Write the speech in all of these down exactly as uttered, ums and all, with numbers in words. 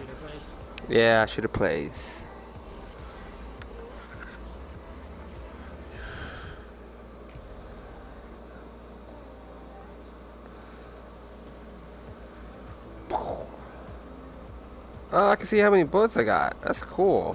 shooter place? Yeah, shooter place. Oh, I can see how many bullets I got. That's cool.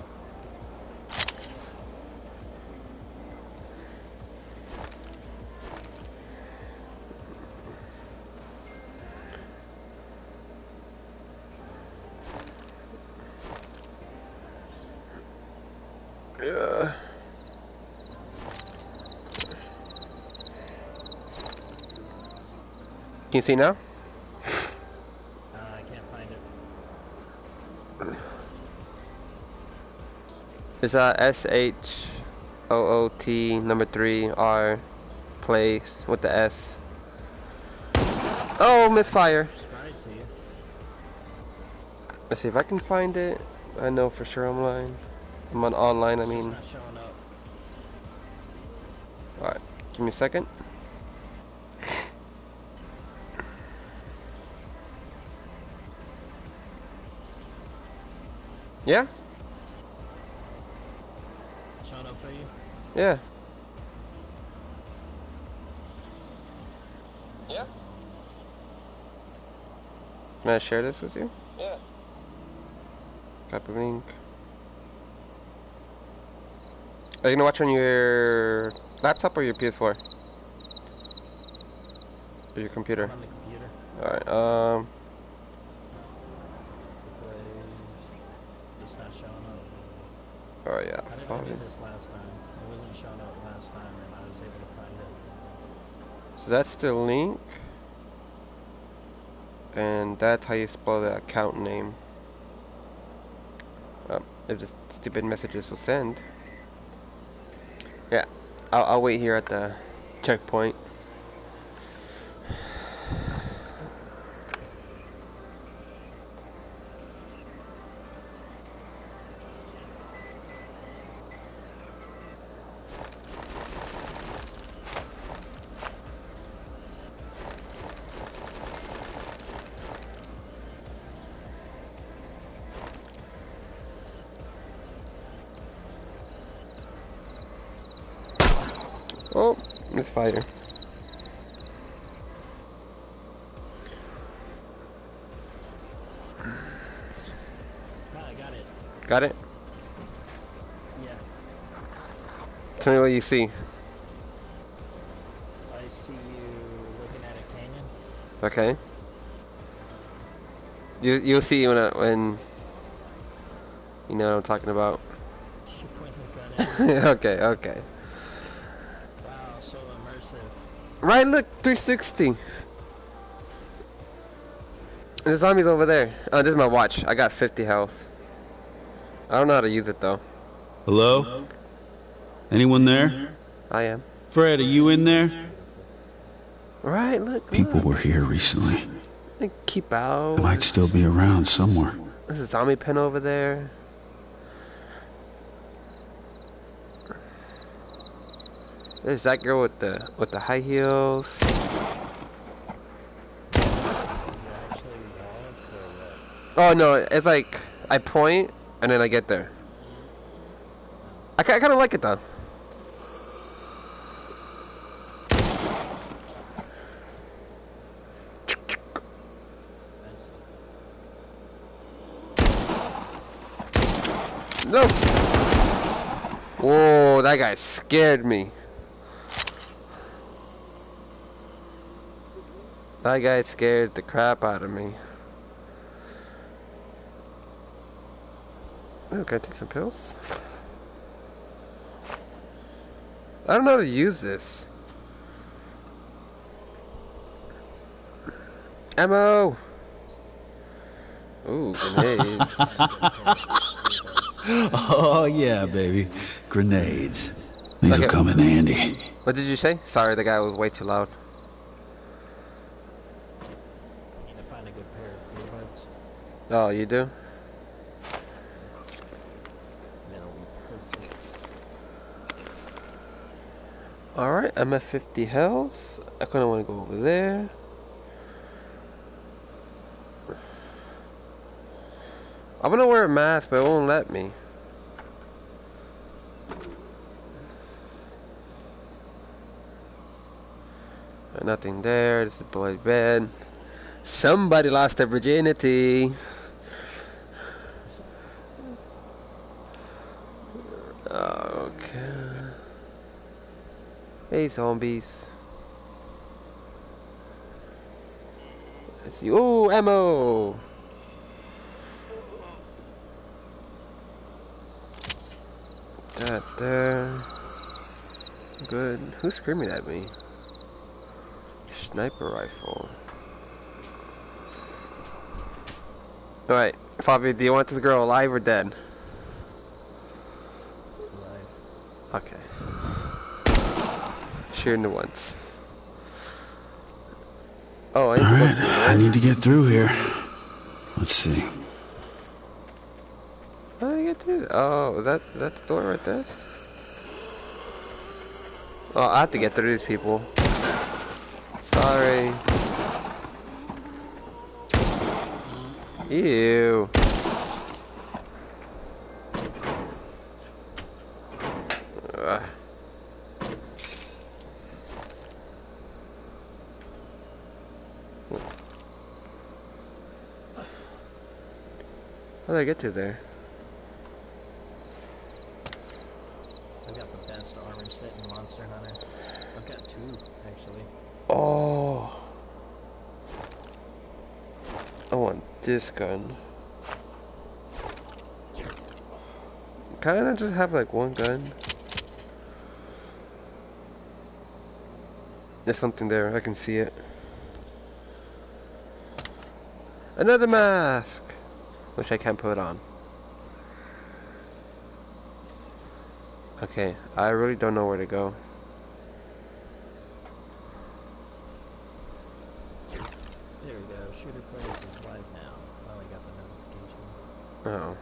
Yeah. Can you see now? Uh, I can't find it. It's uh S H O O T number three R place with the S. Oh, misfire. Subscribe to you. Let's see if I can find it. I know for sure I'm lying. I'm on online, I It's just mean. not showing up. Alright, give me a second. Yeah? Showing up for you? Yeah. Yeah? Can I share this with you? Yeah. Copy link. Are you gonna watch on your laptop or your P S four? Or your computer? I'm on the computer. Alright, um... It's not showing up. Oh yeah, How did I fine. do this last time? It wasn't showing up last time and I was able to find it. So that's the link. And that's how you spell the account name. Um, if the stupid messages will send. Yeah, I'll, I'll wait here at the checkpoint. Oh, misfire. Ah, I got it. Got it? Yeah. Tell me what you see. I see you looking at a canyon. Okay. You you'll see when I, when you know what I'm talking about. You point the gun at me. Okay, okay. Wow, so immersive. Right, look, three sixty. The zombie's over there. Oh, this is my watch. I got fifty health. I don't know how to use it though. Hello? Hello? Anyone there? I am. Fred, are you in there? Right, look, People look. were here recently. They keep out. They might still be around somewhere. There's a zombie pen over there. There's that girl with the with the high heels. Oh no, it's like I point and then I get there. I, I kind of like it though. No. Whoa, that guy scared me. That guy scared the crap out of me. Oh, can I take some pills? I don't know how to use this. Ammo! Ooh, grenades. Oh, yeah, baby. Grenades. These Okay. will come in handy. What did you say? Sorry, the guy was way too loud. I need to find a good pair of earbuds. Oh, you do? That'll be perfect. Alright, I'm at fifty health. I kind of want to go over there. I'm gonna wear a mask, but it won't let me. Nothing there. This is a bloody bed. Somebody lost their virginity. Okay. Hey, zombies. Let's see. Oh, ammo. That there. Good. Who's screaming at me? Sniper rifle. Alright, Fabi, do you want this girl alive or dead? Alive. Okay. Shooting the once. Oh, I need, All to, right, I need to get through here. Let's see. How do I get through? Oh, is that, is that the door right there? Oh, I have to get through these people. Sorry. Ew. Ugh. How did I get to there? I got the best armor set in Monster Hunter. I've got two, actually. Oh. I want this gun. Kinda just have like one gun. There's something there, I can see it. Another mask! Which I can't put on. Okay, I really don't know where to go. There we go. Shooter players is live now. Finally got the notification.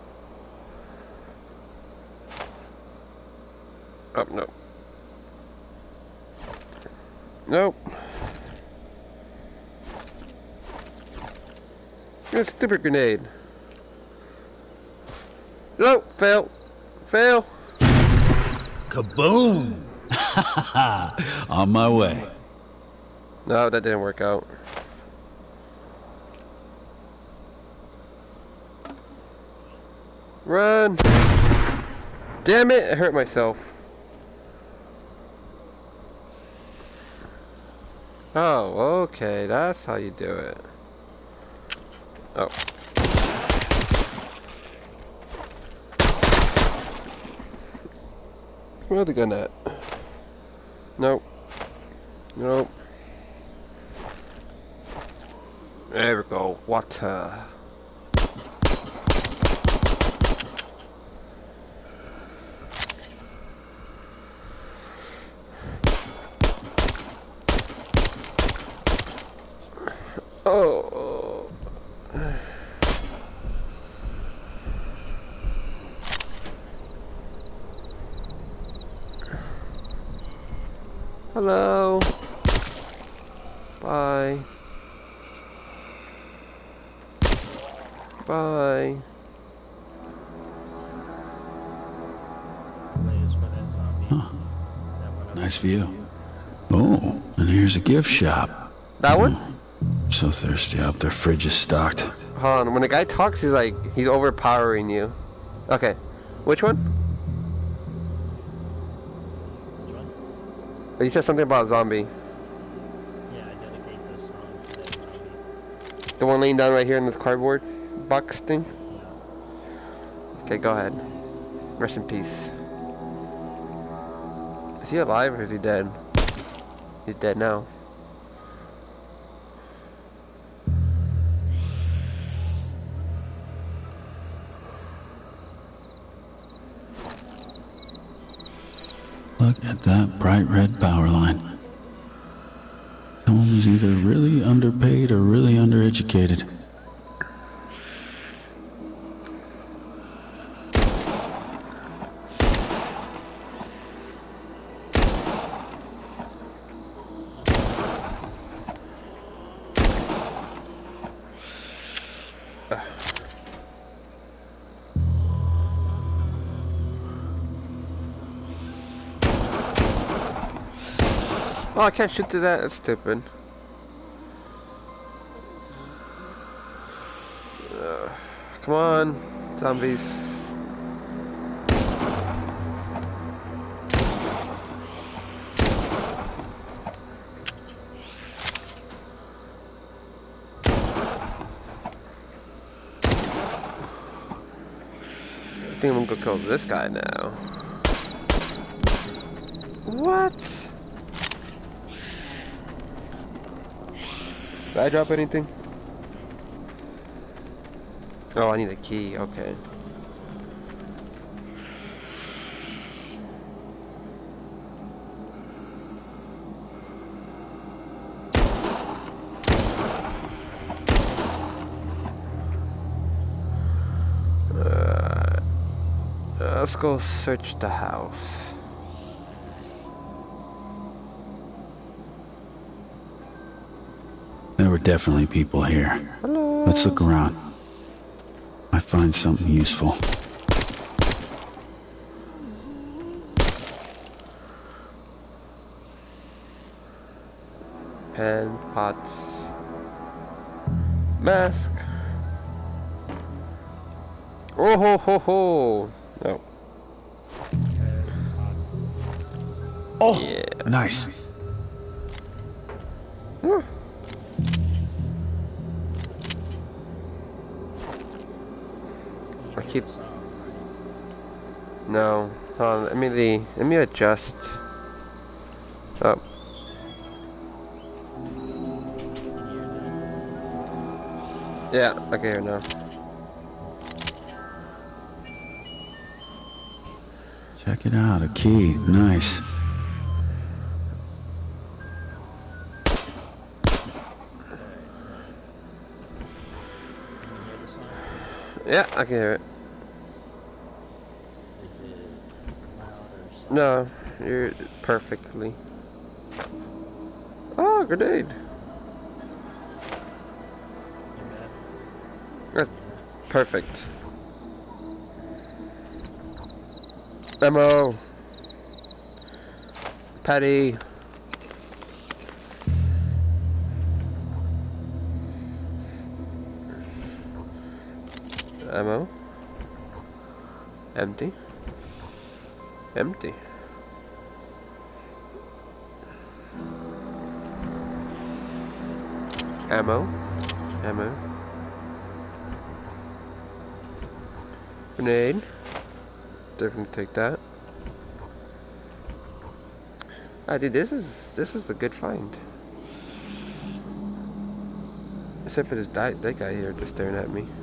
Oh. Oh, no. Nope. A stupid grenade. Nope, fail. Fail. Kaboom! On my way. No, that didn't work out. Run! Damn it, I hurt myself. Oh, okay, that's how you do it. Oh. Where the gun at? Nope. Nope. There we go. Water. Oh. Hello. Bye. Bye. Players for that zombie. Huh. That one up Nice there. view. Oh, and here's a gift shop. That one? So thirsty. I hope their fridge is stocked. Hold on. When a guy talks, he's like, he's overpowering you. Okay. Which one? Which one? Oh, you said something about a zombie. Yeah, I dedicate this song to that zombie. The one laying down right here in this cardboard box thing? Yeah. Okay, go ahead. Rest in peace. Is he alive or is he dead? He's dead now. Look at that bright red power line. Someone was either really underpaid or really undereducated. Oh, I can't shoot through that. That's stupid. Uh, come on, zombies. I think I'm gonna go kill this guy now. What? Did I drop anything? Oh, I need a key. Okay. Uh, let's go search the house. There were definitely people here. Hello. Let's look around. I find something useful. Pen, pots, mask. Oh ho ho ho! No. Oh, Yeah. nice. Huh. I keep. No. Hold on. Let me the. Let me adjust. Oh. Yeah. Okay. Here now. Check it out, a key. Nice. Yeah, I can hear it. Is it loud or soft? No, you're perfectly. Oh, grenade. That's perfect. Ammo. Patty. Ammo. Empty. Empty. Ammo. Ammo. Grenade. Definitely take that. Ah, dude, this is this is a good find. Except for this di that guy here just staring at me.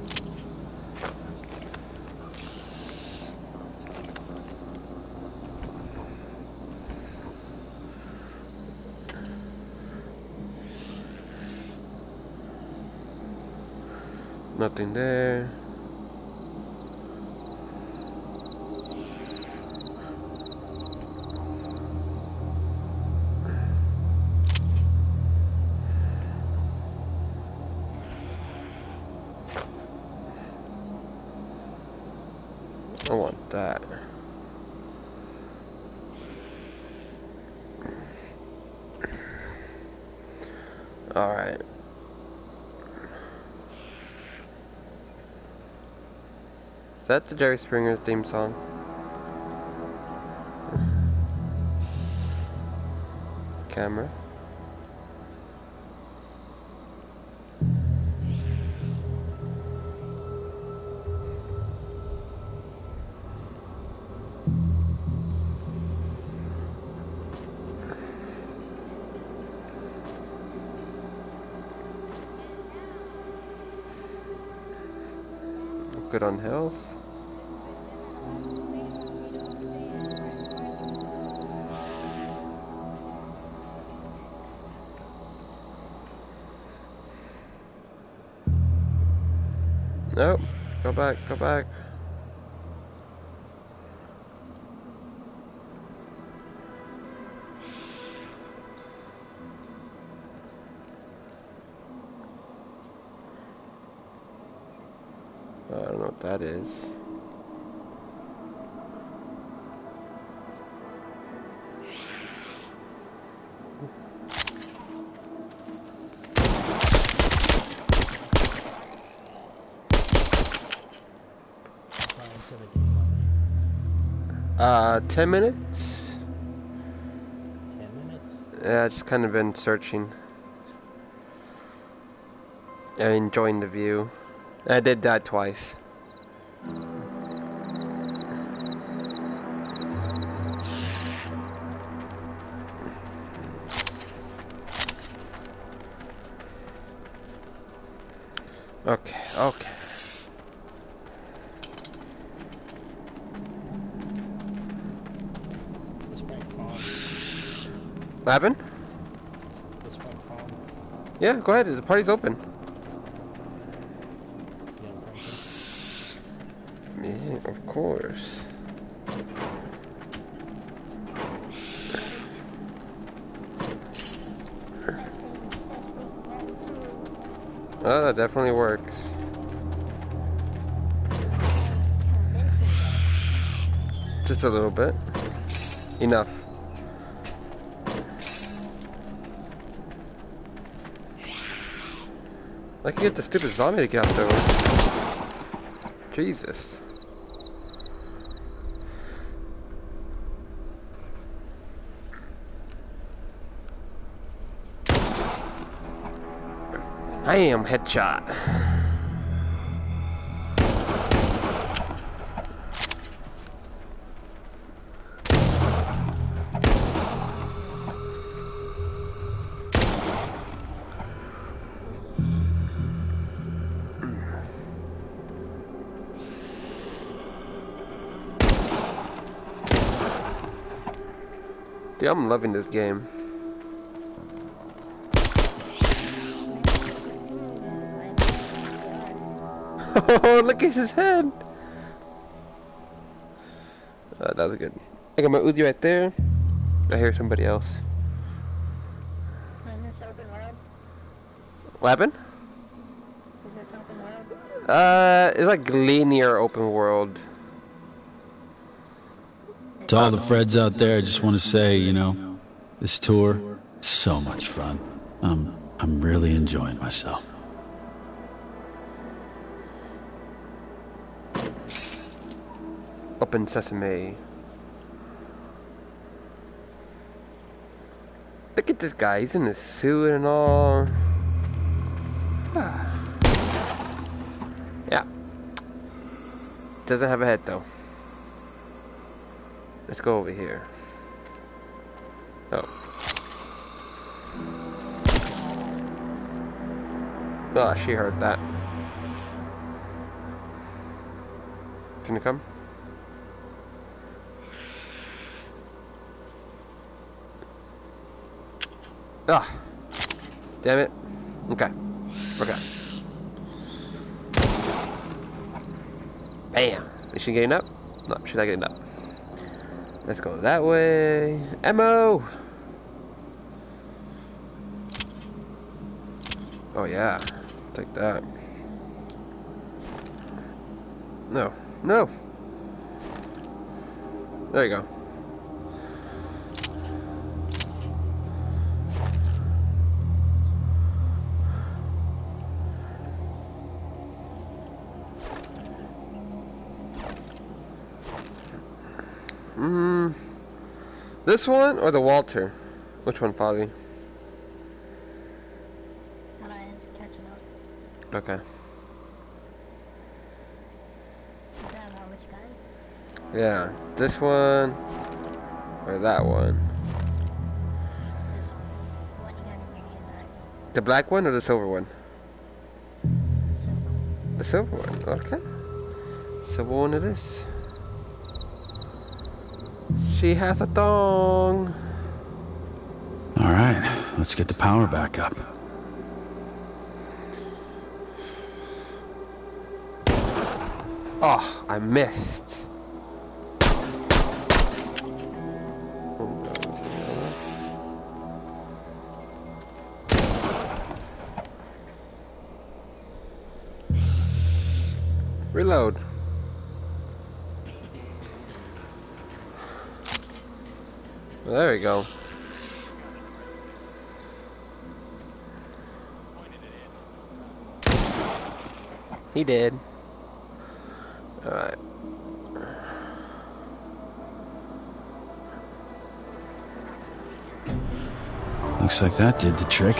Nothing there. I want that. All right. Is that the Jerry Springer's theme song? Camera. Good on health. Nope. Go back, go back. I don't know what that is. Uh, ten minutes? Ten minutes? Yeah, just kind of been searching. And enjoying the view. I did that twice. Okay, okay. This might fall. What happened? This might fall. Yeah, go ahead. The party's open. Yeah, I'm thinking. Yeah, of course. Testing, testing, one, two. Oh, that definitely works. Convincing Just a little bit. Enough. I can get the stupid zombie to get out though. Jesus. I am headshot. Dude, I'm loving this game. Oh, look at his head. Uh, that was good. I got my Uzi right there. I hear somebody else. Is this open world? What happened? Is this open world? Uh, it's like linear open world. To all the Freds out there, I just want to say, you know, this tour, so much fun. I'm, I'm really enjoying myself. Open sesame. Look at this guy. He's in a suit and all. Yeah. Doesn't have a head though. Let's go over here. Oh. Oh, she heard that. Can you come? Ah. Damn it. Okay. Okay. Bam. Is she getting up? No, she's not getting up. Let's go that way. Ammo! Oh yeah. Take that. No. No! There you go. Hmm. This one or the Walter? Which one, Polly? Hold on, it's catching up. Okay. Is that about which guy? Yeah. This one or that one? This one. The one you got in your hand, The black one or the silver one? that symbol. The silver one. Okay. Silver one it is. She has a thong. All right, let's get the power back up. Oh, I missed. Reload. Well, there we go. He did. Alright. Looks like that did the trick.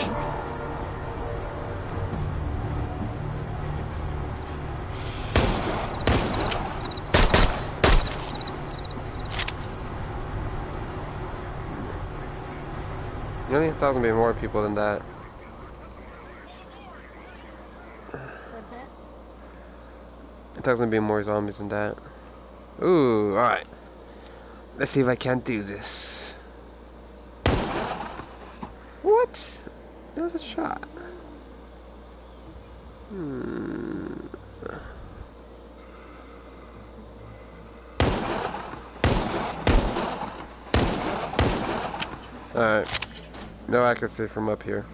I think there's gonna be more people than that. What's that? I thought there's gonna be more zombies than that. Ooh, alright. Let's see if I can't do this. What? That was a shot. Hmm. Alright. No accuracy from up here.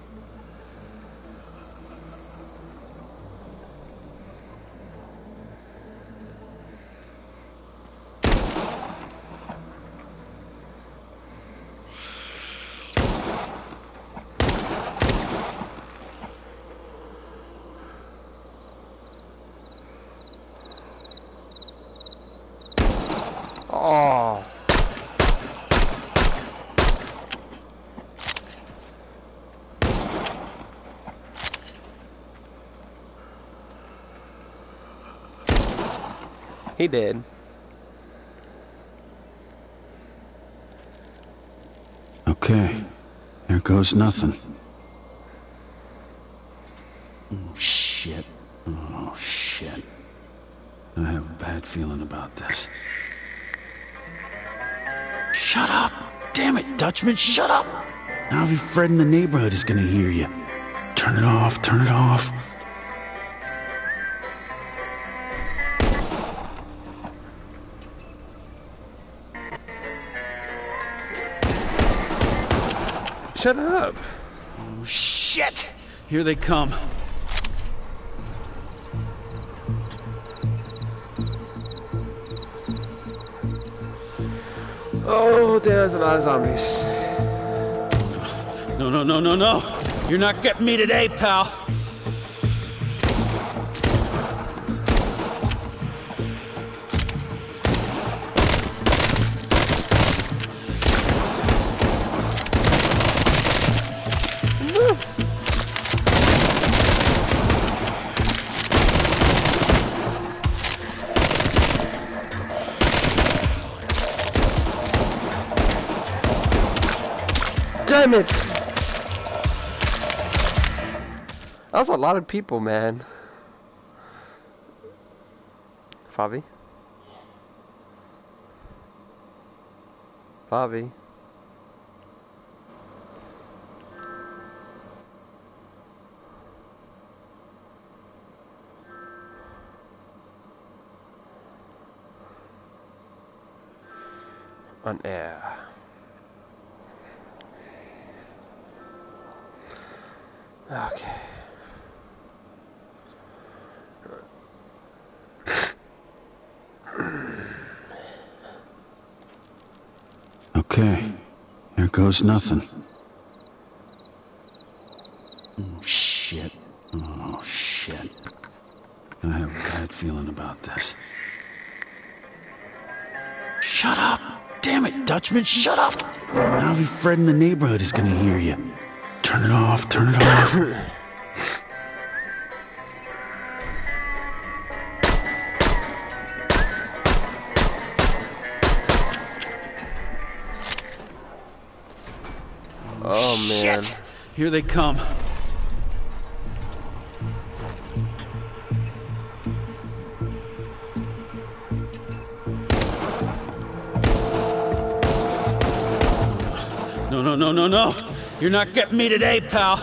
Oh. He did. Okay, here goes nothing. Oh, shit. Oh, shit. I have a bad feeling about this. Shut up! Damn it, Dutchman, shut up! Now every Fred in the neighborhood is gonna hear you. Turn it off, turn it off. Shut up! Oh, shit! Here they come. Oh, damn, there's a lot of zombies. No, no, no, no, no! You're not getting me today, pal! Damn it! That was a lot of people, man. Fabi? Fabi? On air. Okay. Okay, here goes nothing. Oh, shit. Oh, shit. I have a bad feeling about this. Shut up! Damn it, Dutchman, shut up! Now every Fred in the neighborhood is gonna hear you. Turn it off, turn it off. Oh, man. Shit! Here they come. No, no, no, no, no! You're not getting me today, pal!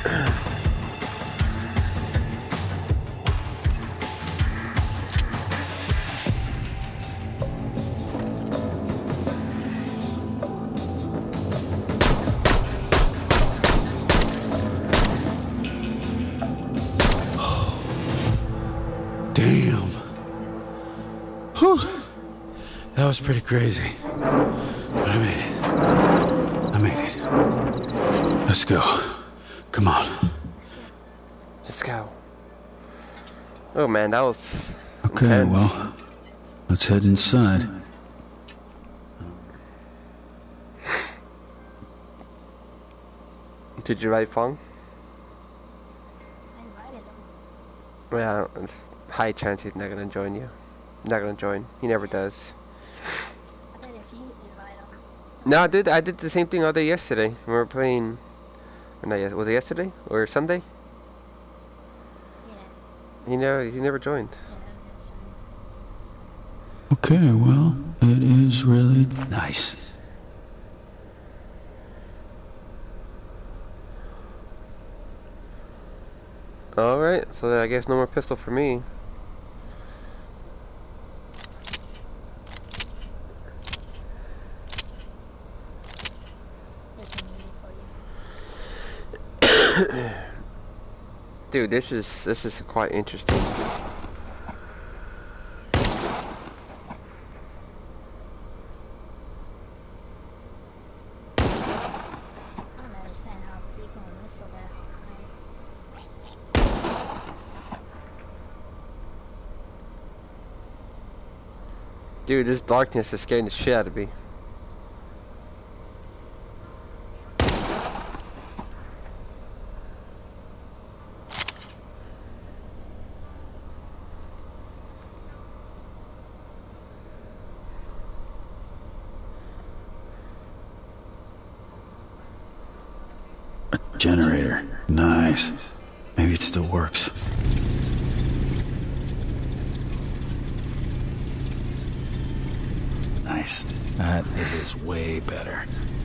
Damn. Whew. That was pretty crazy. But I made it. I made it. Let's go. Come on. Let's go. Oh man, that was Okay, intense. well, let's head inside. Did you write Fong? I invited him. Yeah, it's high chance he's not gonna join you. Not gonna join. He never does. I thought if you invite him. No, I did. I did the same thing all day yesterday. We were playing. Or not, yes- was it yesterday or Sunday? Yeah. He never. He never joined. Yeah, that was yesterday. Okay, well, it is really nice. All right. So then I guess no more pistol for me. There's some music for you. Dude, this is this is quite interesting. I don't understand how people whistle that high. Dude, this darkness is scaring the shit out of me. Generator. Nice. Maybe it still works. Nice. That is way better.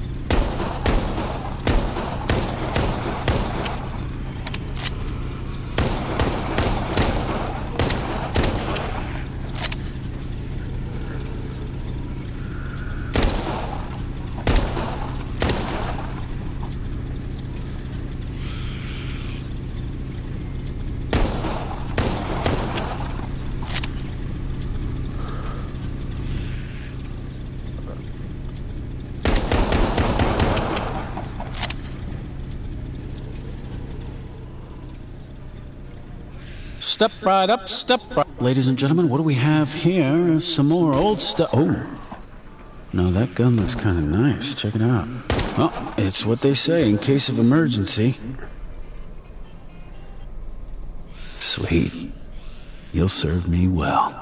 Step right up, step right. Ladies and gentlemen, what do we have here? Some more old stuff. Oh. No, that gun looks kind of nice. Check it out. Oh, it's what they say in case of emergency. Sweet. You'll serve me well.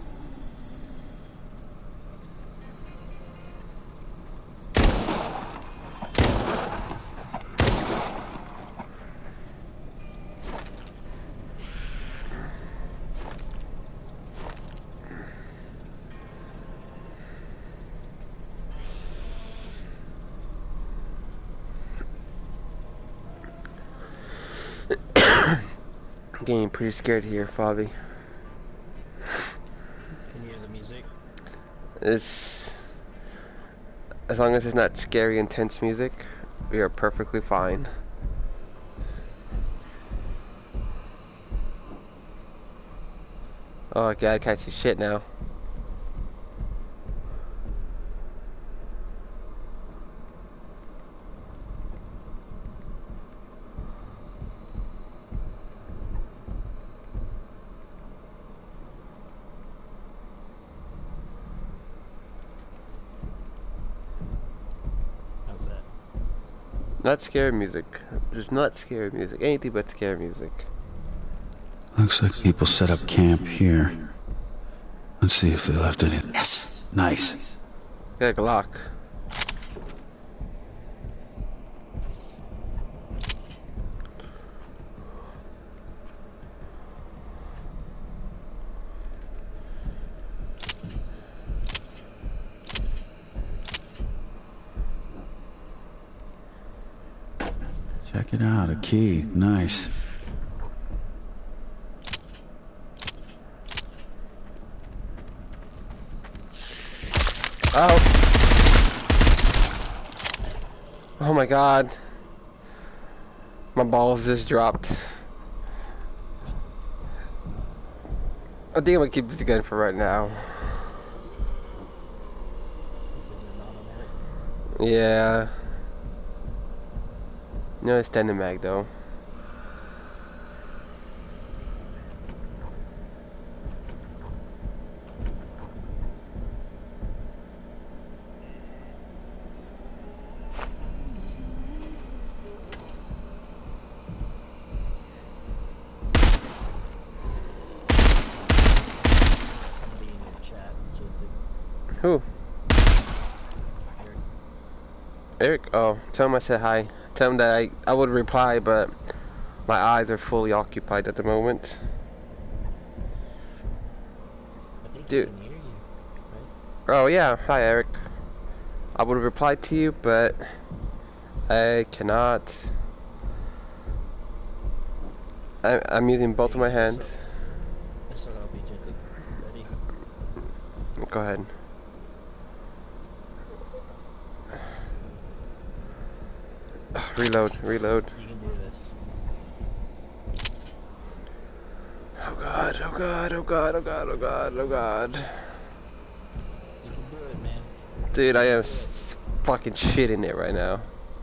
I'm getting pretty scared here, Fabi. Can you hear the music? It's as long as it's not scary, intense music, we are perfectly fine. Oh god, I can't see shit now. How's that? Not scary music. Just not scary music. Anything but scary music. Looks like people set up camp here. Let's see if they left anything. Yes. Nice. Got a Glock. Check Check it out, a key. Nice. Oh. Oh my god. My balls just dropped. I think I'm gonna keep this gun for right now. Is it an automatic? Yeah. No extended mag though. Somebody in your chat, Jacob. Who? Eric. Eric? Oh, tell him I said hi. Tell him that I, I would reply, but my eyes are fully occupied at the moment. I think Dude. he can hear you, right? Oh yeah, hi Eric. I would reply to you, but I cannot. I, I'm using both of my hands. So I'll be Jacob. Ready? Go ahead. Reload, reload. You can do this. Oh god, oh god, oh god, oh god, oh god, oh god. You can do it, man. Dude, I am s fucking shit in it right now.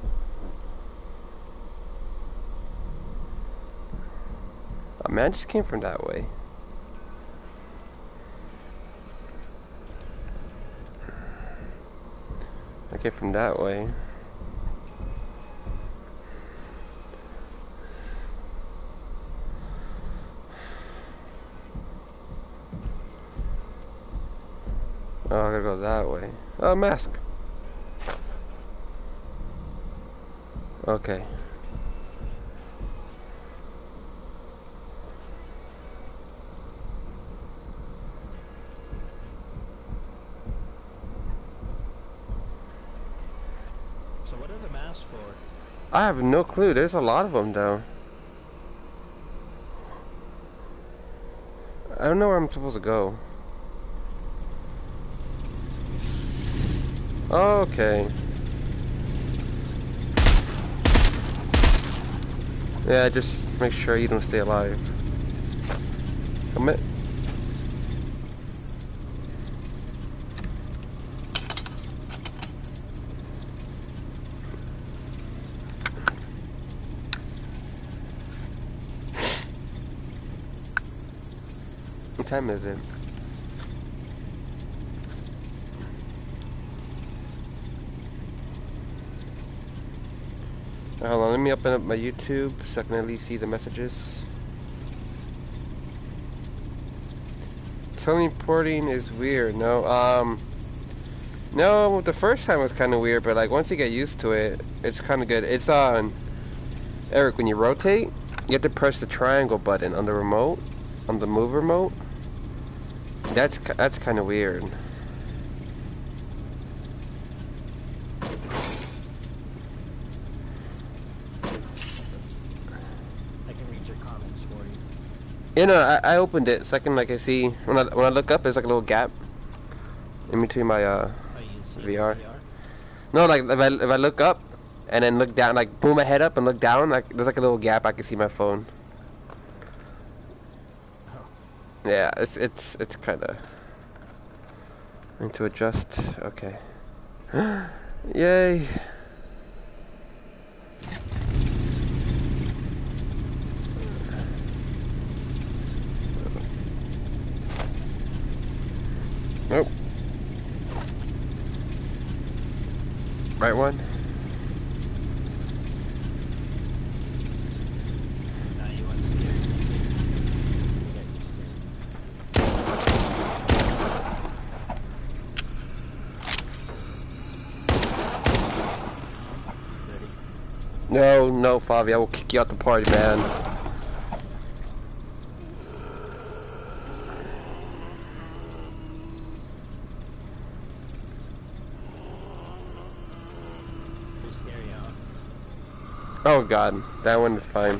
Oh man, I just came from that way. I came from that way. Oh, I gotta go that way. Oh, mask. Okay. So what are the masks for? I have no clue. There's a lot of them, though. I don't know where I'm supposed to go. Okay. Yeah, just make sure you don't stay alive. Commit. What time is it? Hold on, let me open up my YouTube so I can at least see the messages. Teleporting is weird. No, um, no. The first time was kind of weird, but like once you get used to it, it's kind of good. It's on. Eric, when you rotate, you have to press the triangle button on the remote, on the move remote. That's that's kind of weird. Yeah, no, I, I opened it. Second, like I see when I when I look up, there's like a little gap in between my uh Oh, you can see V R. the V R? No, like if I if I look up and then look down, like boom my head up and look down, like there's like a little gap. I can see my phone. Oh. Yeah, it's it's it's kind of need to adjust. Okay. Yay. Nope. Right one. Now you want scared. You get you scared. Ready? No, no, Favi, I will kick you out the party, man. Pretty scary, huh? Oh god, that one is fine.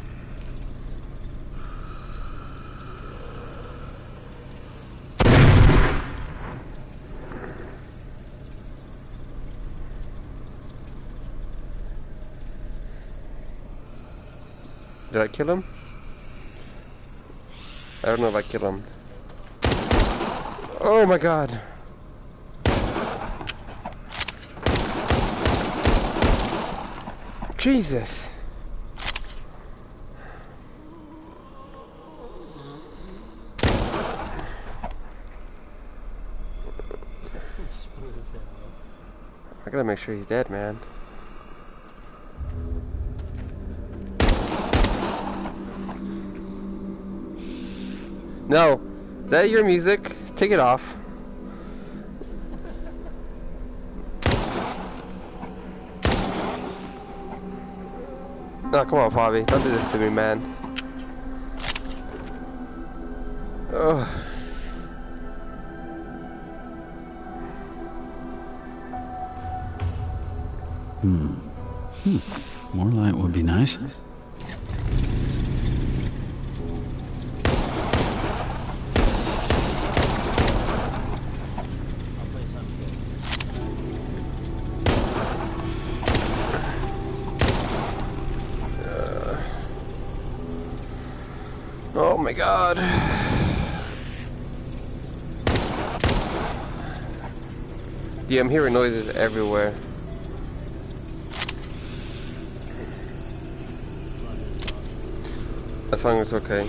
Did I kill him? I don't know if I killed him. Oh my god. Jesus. I gotta make sure he's dead, man. No, is that your music? Take it off. No, come on, Bobby. Don't do this to me, man. Ugh. Hmm. Hmm. More light would be nice. Oh my god. Yeah, I'm hearing noises everywhere. As long as it's okay.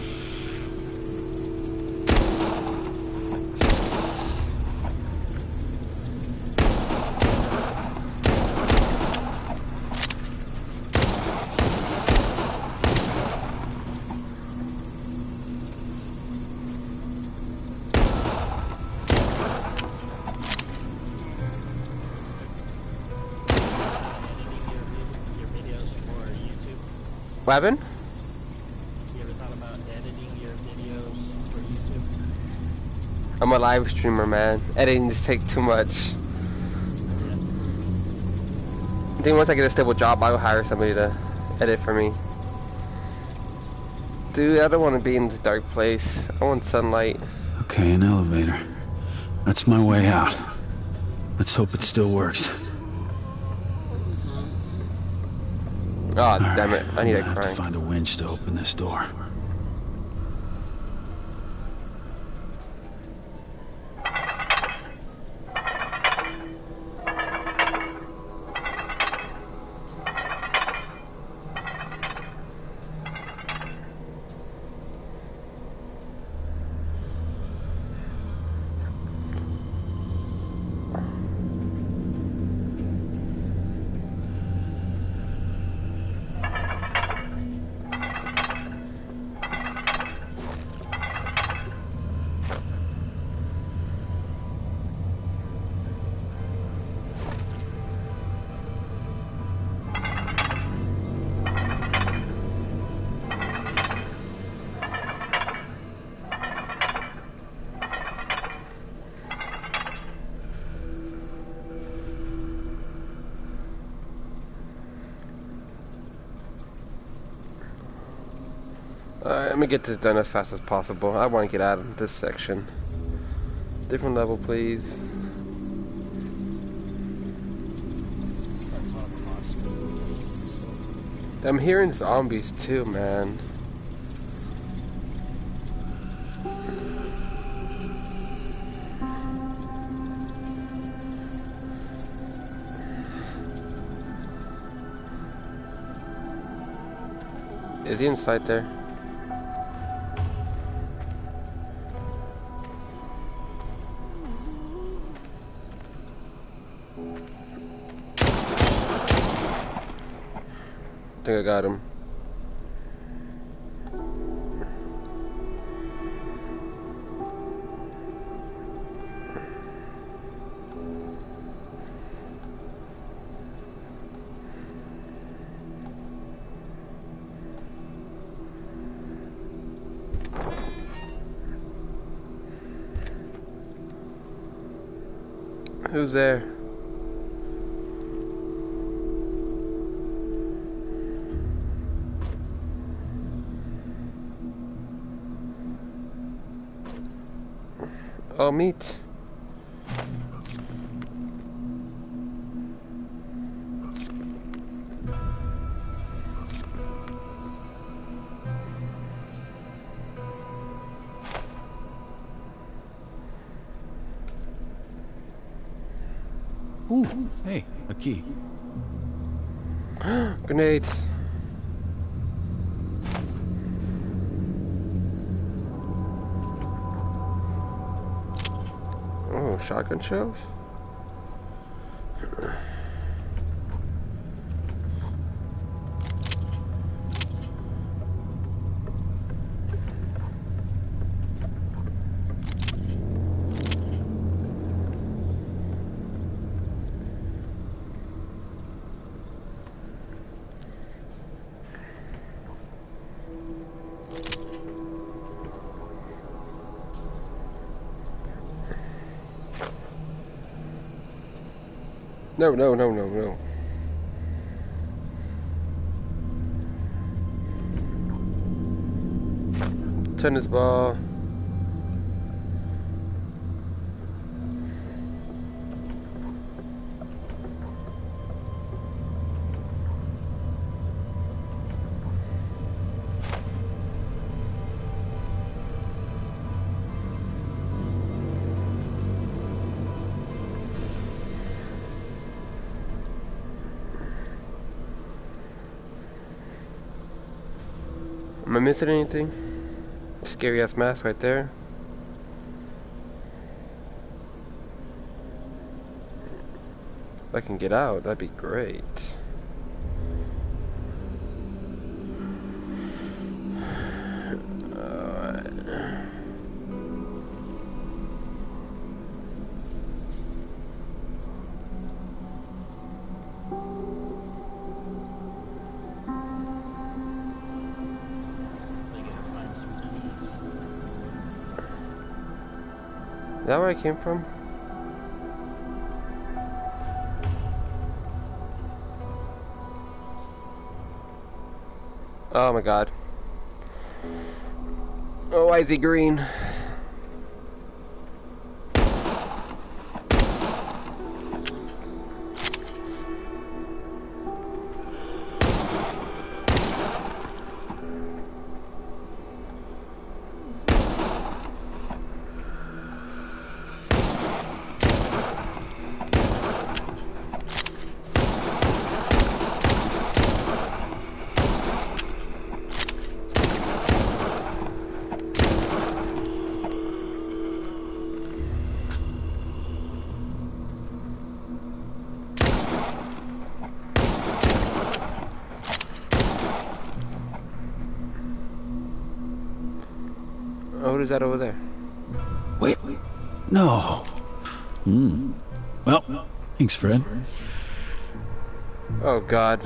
What happened? You ever thought about editing your videos for YouTube? I'm a live streamer, man. Editing just takes too much. I think once I get a stable job, I'll hire somebody to edit for me. Dude, I don't want to be in this dark place. I want sunlight. Okay, an elevator. That's my way out. Let's hope it still works. Oh, damn it. I need a I'm gonna have to crank. find a winch to open this door. Alright, let me get this done as fast as possible. I want to get out of this section. Different level, please. I'm hearing zombies too, man. Is he inside there? I think I got him. Who's there? Oh, meat. Ooh, hey, a key. Grenades. Oh, shotgun shells? No, no, no, no, no. Tennis ball. Am I missing anything? Scary ass mask right there. If I can get out, that'd be great. Is that where I came from? Oh my god. Oh, why is he green? Oh, what is that over there? Wait, wait. No. Hmm. Well, thanks, Fred. Oh god.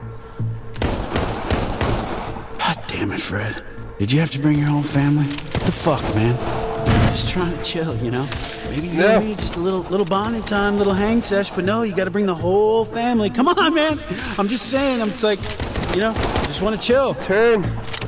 God damn it, Fred. Did you have to bring your whole family? What the fuck, man? Just trying to chill, you know? Maybe you No. and me, just a little little bonding time, little hang sesh, but no, you gotta bring the whole family. Come on, man. I'm just saying, I'm just like, you know, just wanna chill. Turn.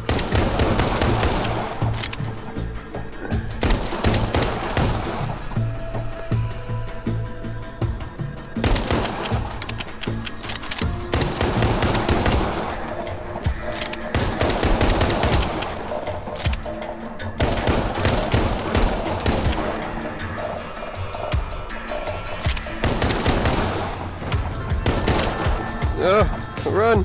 Oh, run.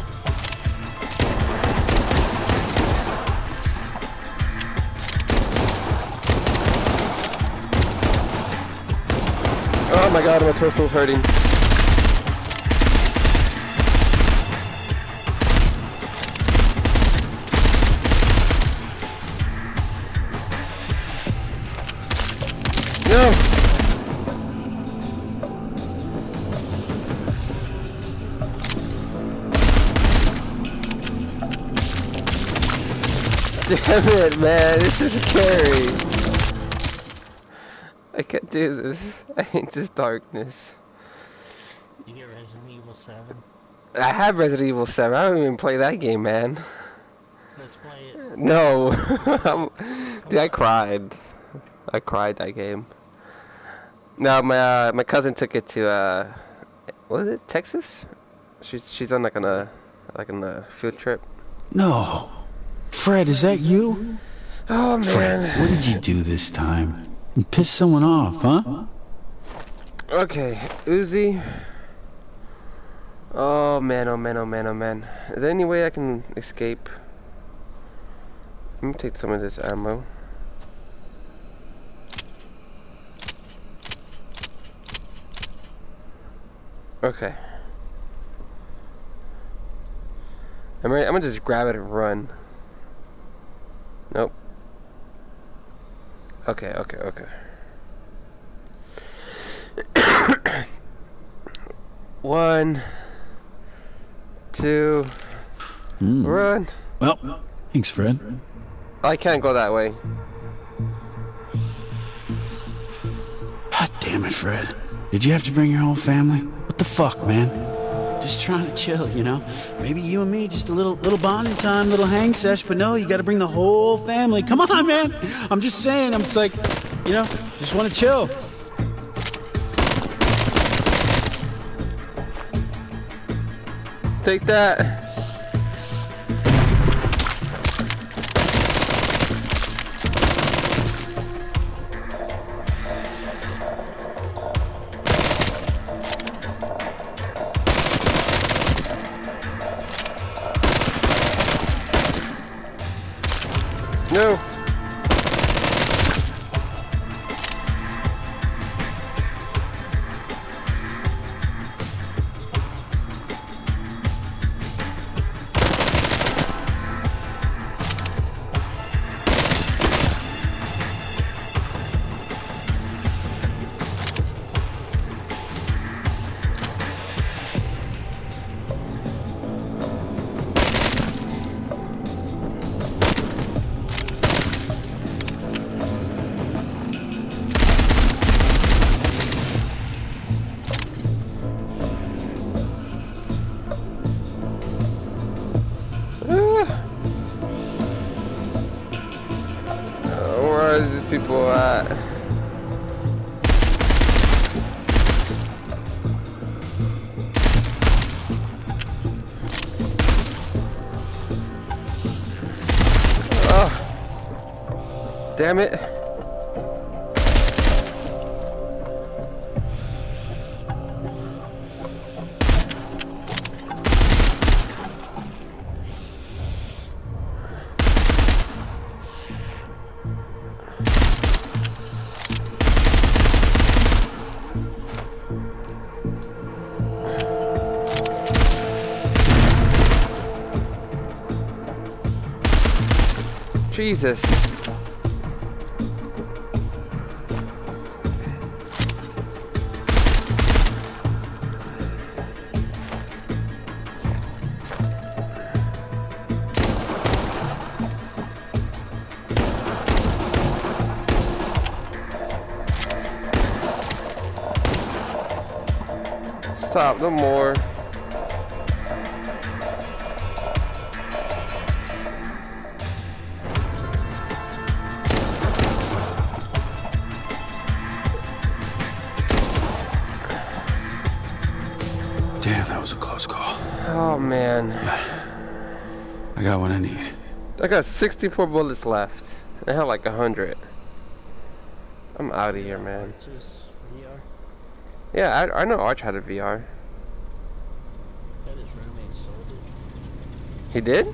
Oh my god, my torso's hurting. No! Damn it, man, this is scary. I can't do this. I hate this darkness. Did you get Resident Evil seven? I have Resident Evil seven. I don't even play that game, man. Let's play it. No. I'm- Dude, I cried. I cried that game. No, my uh, my cousin took it to uh, what was it, Texas? She's she's on like on a like on a field trip. No. Fred, is that you? Oh Fred, man. what did you do this time? You pissed someone off, huh? Okay, Uzi. Oh man, oh man, oh man, oh man. Is there any way I can escape? Let me take some of this ammo. Okay. I'm ready. I'm gonna just grab it and run. Nope. Okay, okay, okay. One, two, Mm. run. Well, thanks, Fred. I can't go that way. God damn it, Fred. Did you have to bring your whole family? What the fuck, man? Just trying to chill, you know? Maybe you and me, just a little little bonding time, little hang sesh, but no, you gotta bring the whole family. Come on, man. I'm just saying, I'm just like, you know, just wanna chill. Take that. No. Where are these people at? Oh, damn it. Jesus. Stop, no more. Damn, that was a close call. Oh man. I got what I need. I got sixty-four bullets left. I have like a hundred. I'm out of here, man. Arch's V R. Yeah, I, I know Arch had a V R. That his roommate sold it. He did?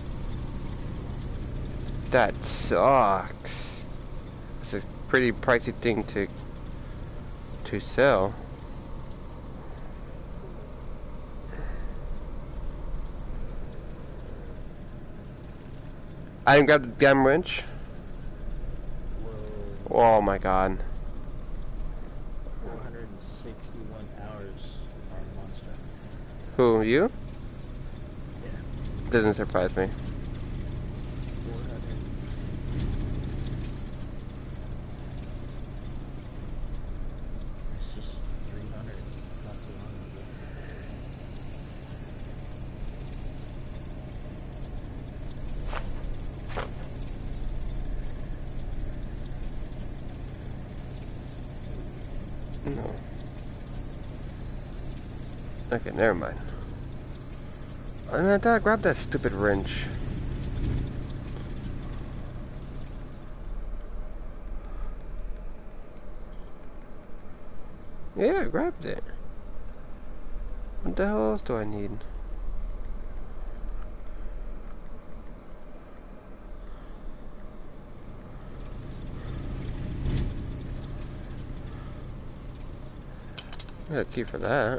That sucks. It's a pretty pricey thing to to sell. I didn't grab the damn wrench. Whoa. Oh my god. four hundred sixty-one hours on Monster. Who, you? Yeah. Doesn't surprise me. four hundred sixty. It's just three hundred. Not too long ago. No. Okay, never mind. I mean, I thought I grabbed that stupid wrench. Yeah, I grabbed it. What the hell else do I need? I got a key for that.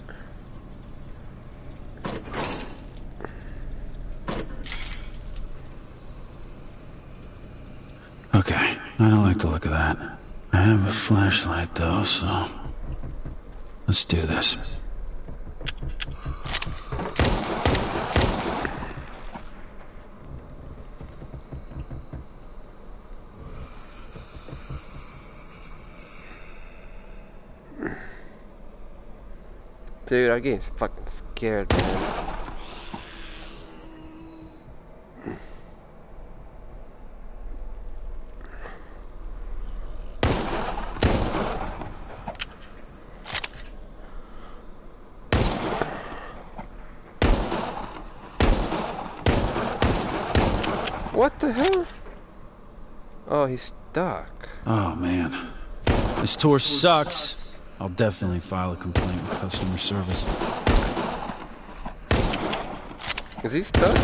Okay, I don't like the look of that. I have a flashlight though, so let's do this. Dude, I'm getting fucking scared, man. What the hell? Oh, he's stuck. Oh man, this tour sucks. I'll definitely file a complaint with customer service. Is he stuck?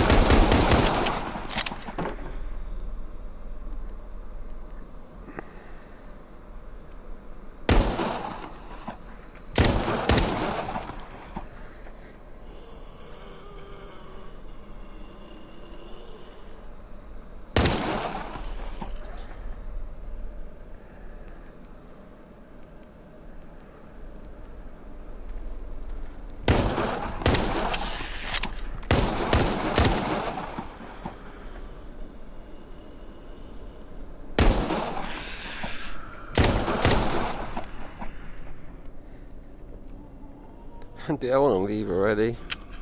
Dude, I want to leave already.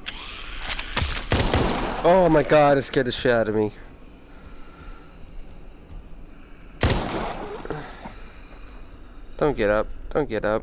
Oh my god, it scared the shit out of me. Don't get up. Don't get up.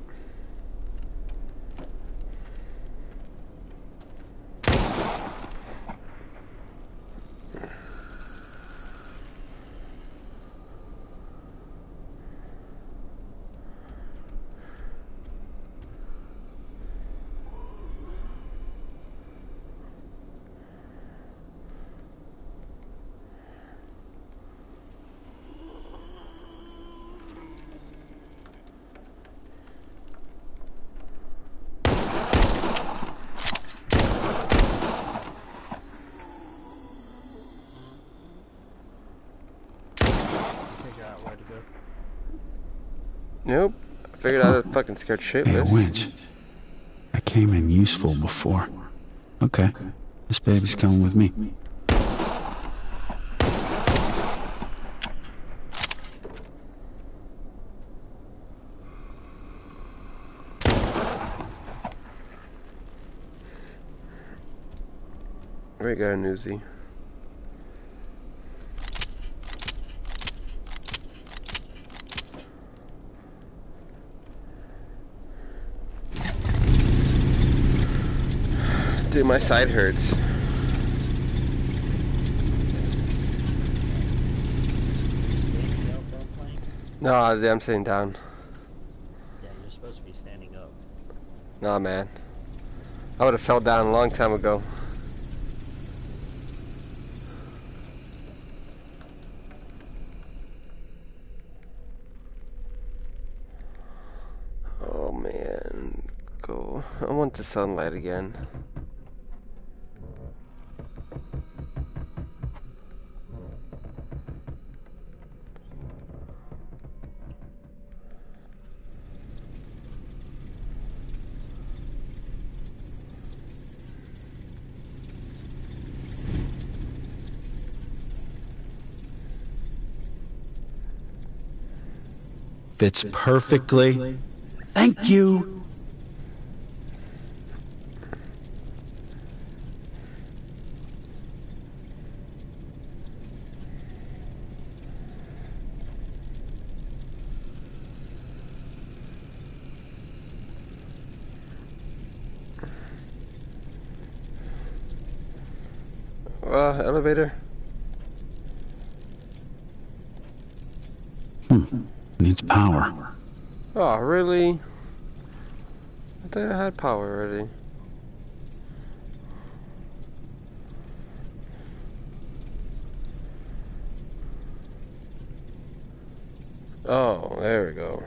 Nope. I figured out a fucking scared Hey, a shitless. winch. That came in useful before. Okay, this baby's coming with me. We got a newsie. Dude, my side hurts. Standing up while playing? No, I'm sitting down. Yeah, you're supposed to be standing up. Nah, man. I would have fell down a long time ago. Oh, man. Go. I want the sunlight again. Fits perfectly. Thank you. uh, elevator. Hmm. Needs power. Oh, really? I thought I had power already. Oh, there we go.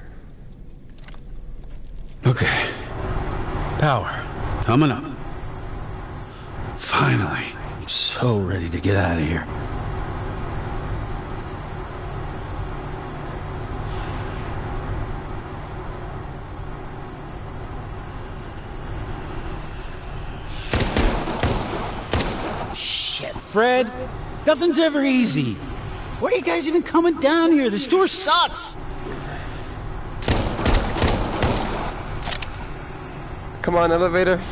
Okay. Power. Coming up. Finally. I'm so ready to get out of here. Shit, Fred. Nothing's ever easy. Why are you guys even coming down here? This tour sucks. Come on, elevator.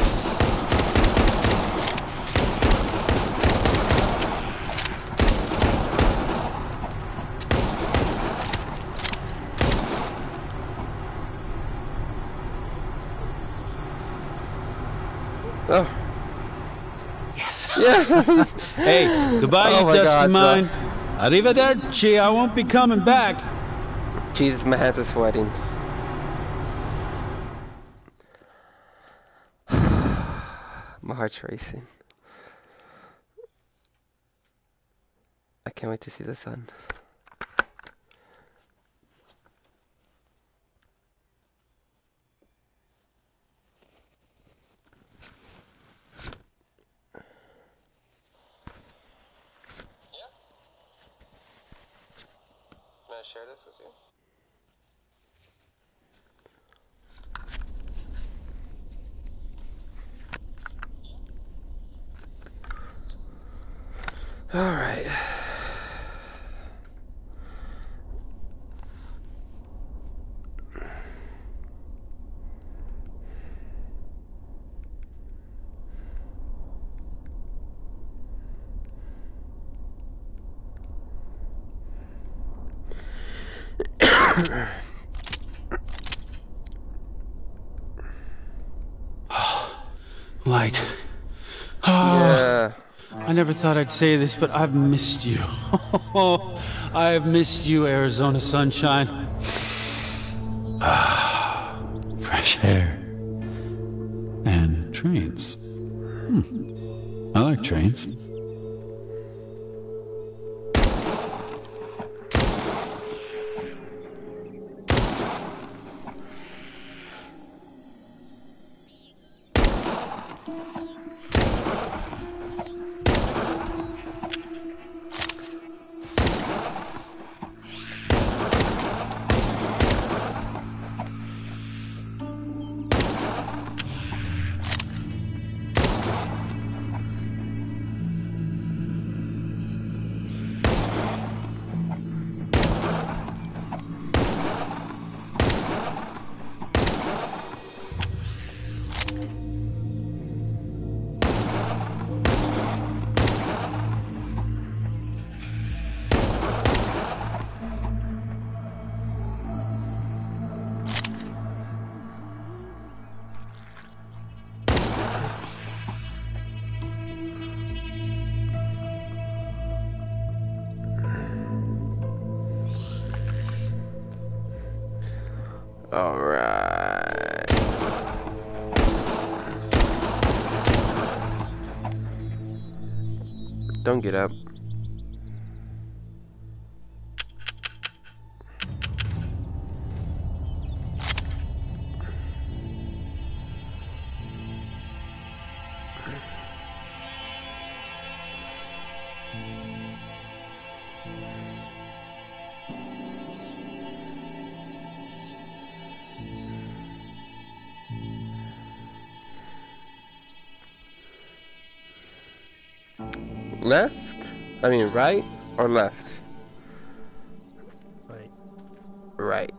Oh. Yes. Yeah. Hey, goodbye, Oh you my dusty God, mine. Arrivederci, I won't be coming back. Jesus, my hands are sweating. My heart's racing. I can't wait to see the sun. May I share this with you? All right. Light. Oh, Yeah. I never thought I'd say this, but I've missed you. I've missed you, Arizona sunshine. Fresh air. And trains. Hmm. I like trains. All right. Don't get up. Left? I mean right or left? Right. Right.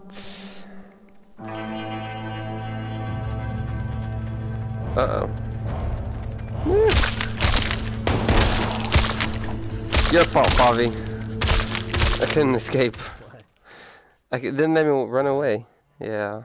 Uh-oh. Your fault, Bobby. I couldn't escape. Why? I could, didn't let me run away. Yeah.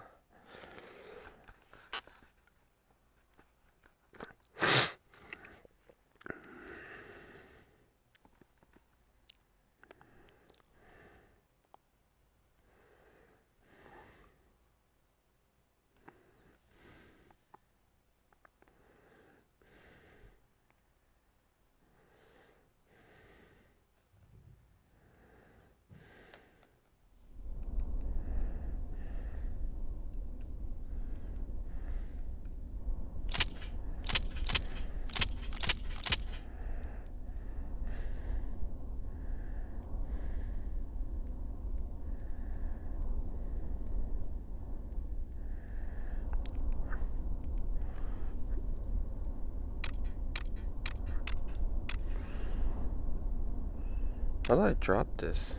How did I drop this?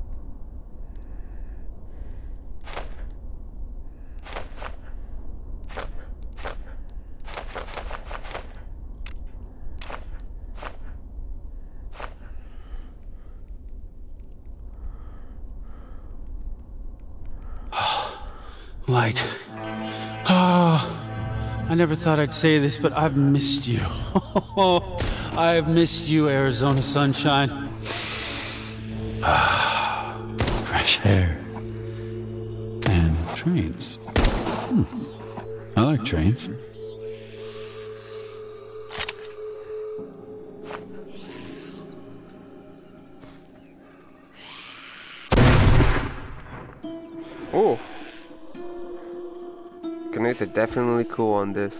Light. Oh, I never thought I'd say this, but I've missed you. I've missed you, Arizona sunshine. Fresh air. And trains. Hmm. I like trains. Oh. Grenades are definitely cool on this.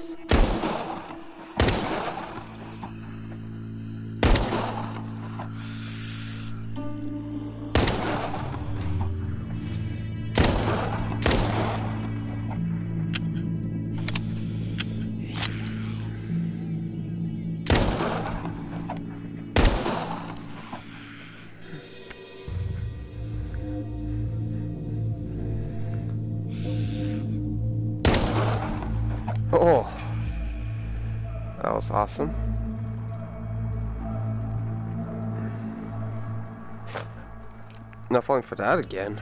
Oh, that was awesome. Not falling for that again.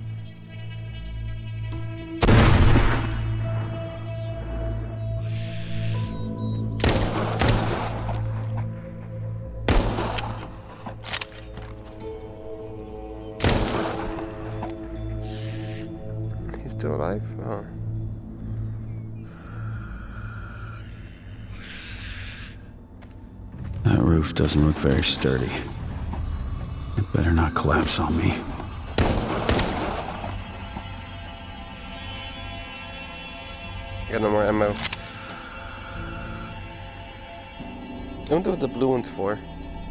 He's still alive? Oh. That roof doesn't look very sturdy. It better not collapse on me. Got no more ammo. I wonder what the blue one's for.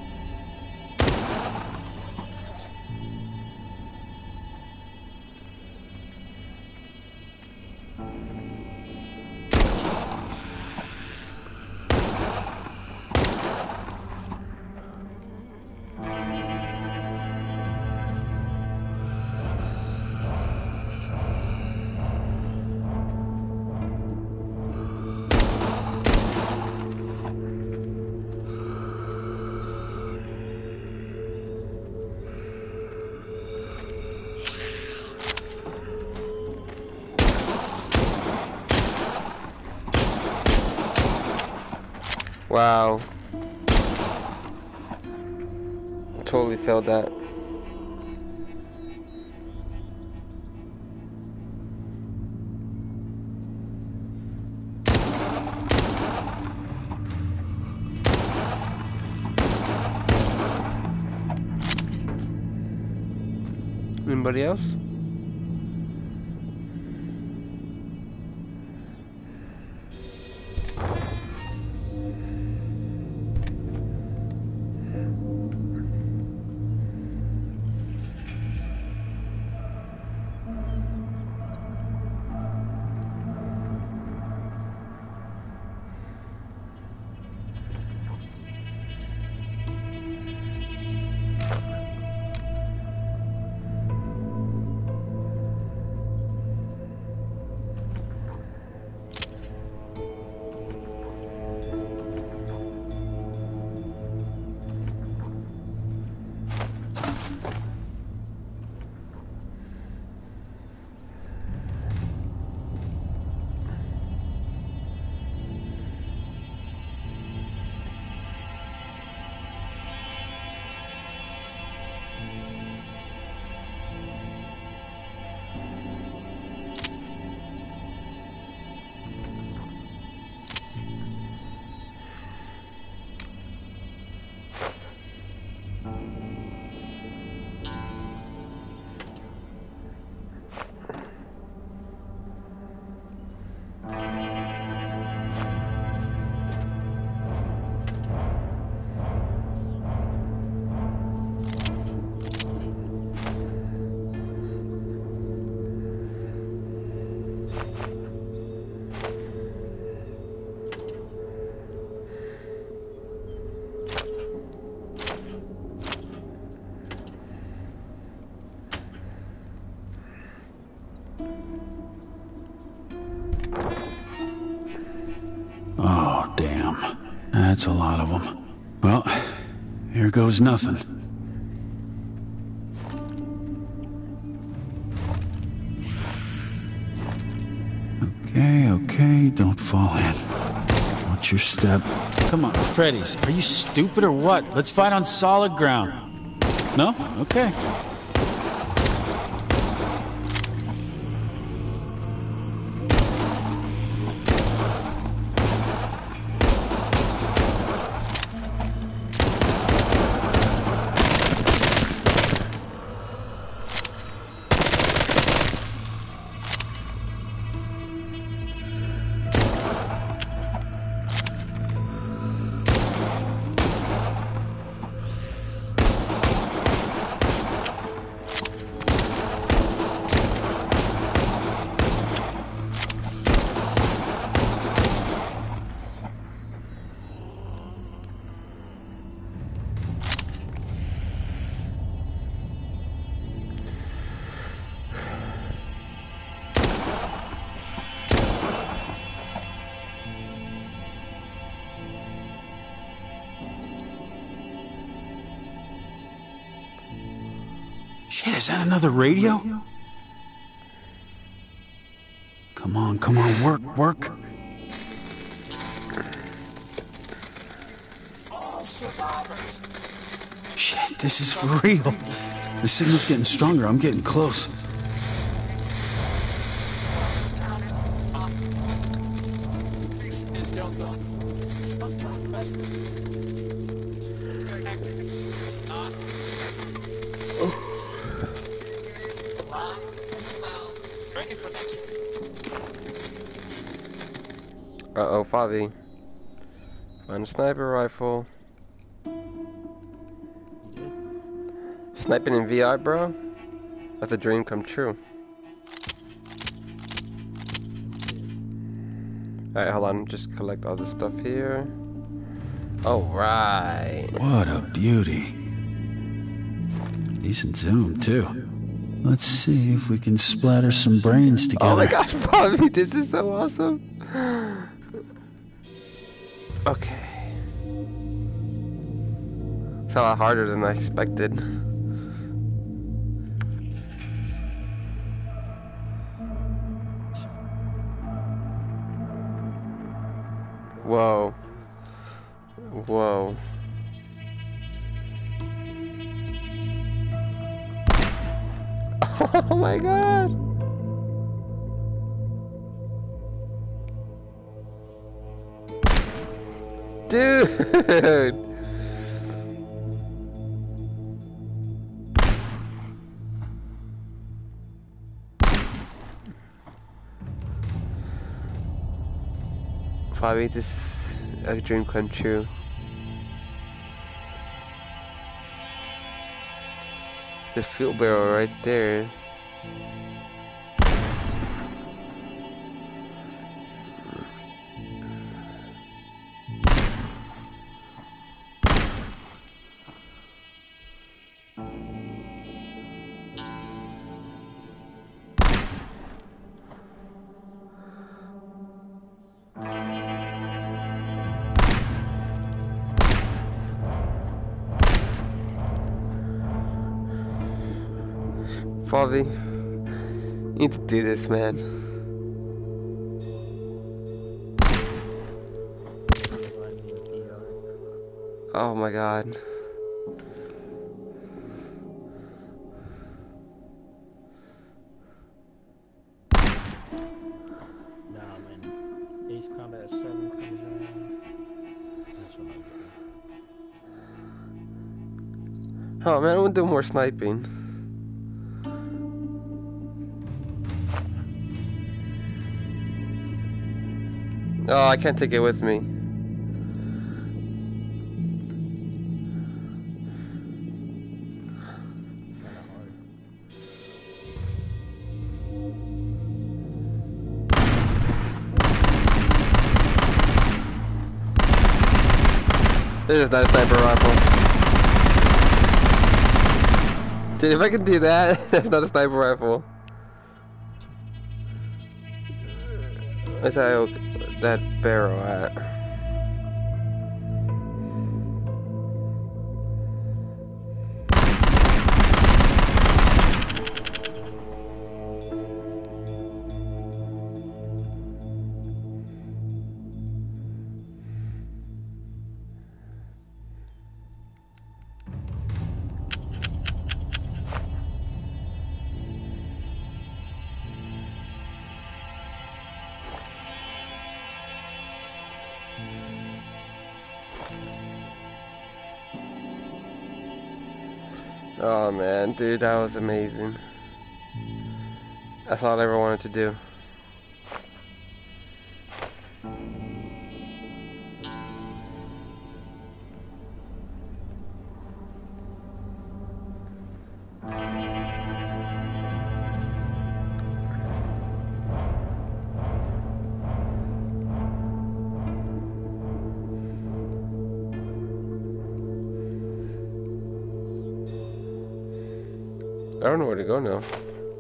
Wow. Totally failed that. Anybody else? Oh, damn. That's a lot of them. Well, here goes nothing. Okay, okay, don't fall in. Watch your step. Come on, Freddy's, are you stupid or what? Let's fight on solid ground. No? Okay. Shit, is that another radio? Come on, come on, work, work. All survivors. Shit, this is for real. The signal's getting stronger. I'm getting close. Uh-oh, Favi. Find a sniper rifle. Sniping in V R, bro? That's a dream come true. Alright, hold on. Just collect all this stuff here. Alright. What a beauty. Decent zoom, too. Let's see if we can splatter some brains together. Oh my gosh, Favi, this is so awesome. Okay. It's a lot harder than I expected. Whoa. Whoa. Oh my god. Dude. Probably this is a dream come true. It's a fuel barrel right there. Favi, you need to do this, man. Oh my god. Nah, when Ace Combat seven comes around, that's what I'm doing. Oh man, I want to do more sniping. Oh, I can't take it with me. This is not a sniper rifle. Dude, if I can do that, that's not a sniper rifle. Where's that, that barrel at? Oh man, dude, that was amazing. That's all I ever wanted to do. I don't know where to go now.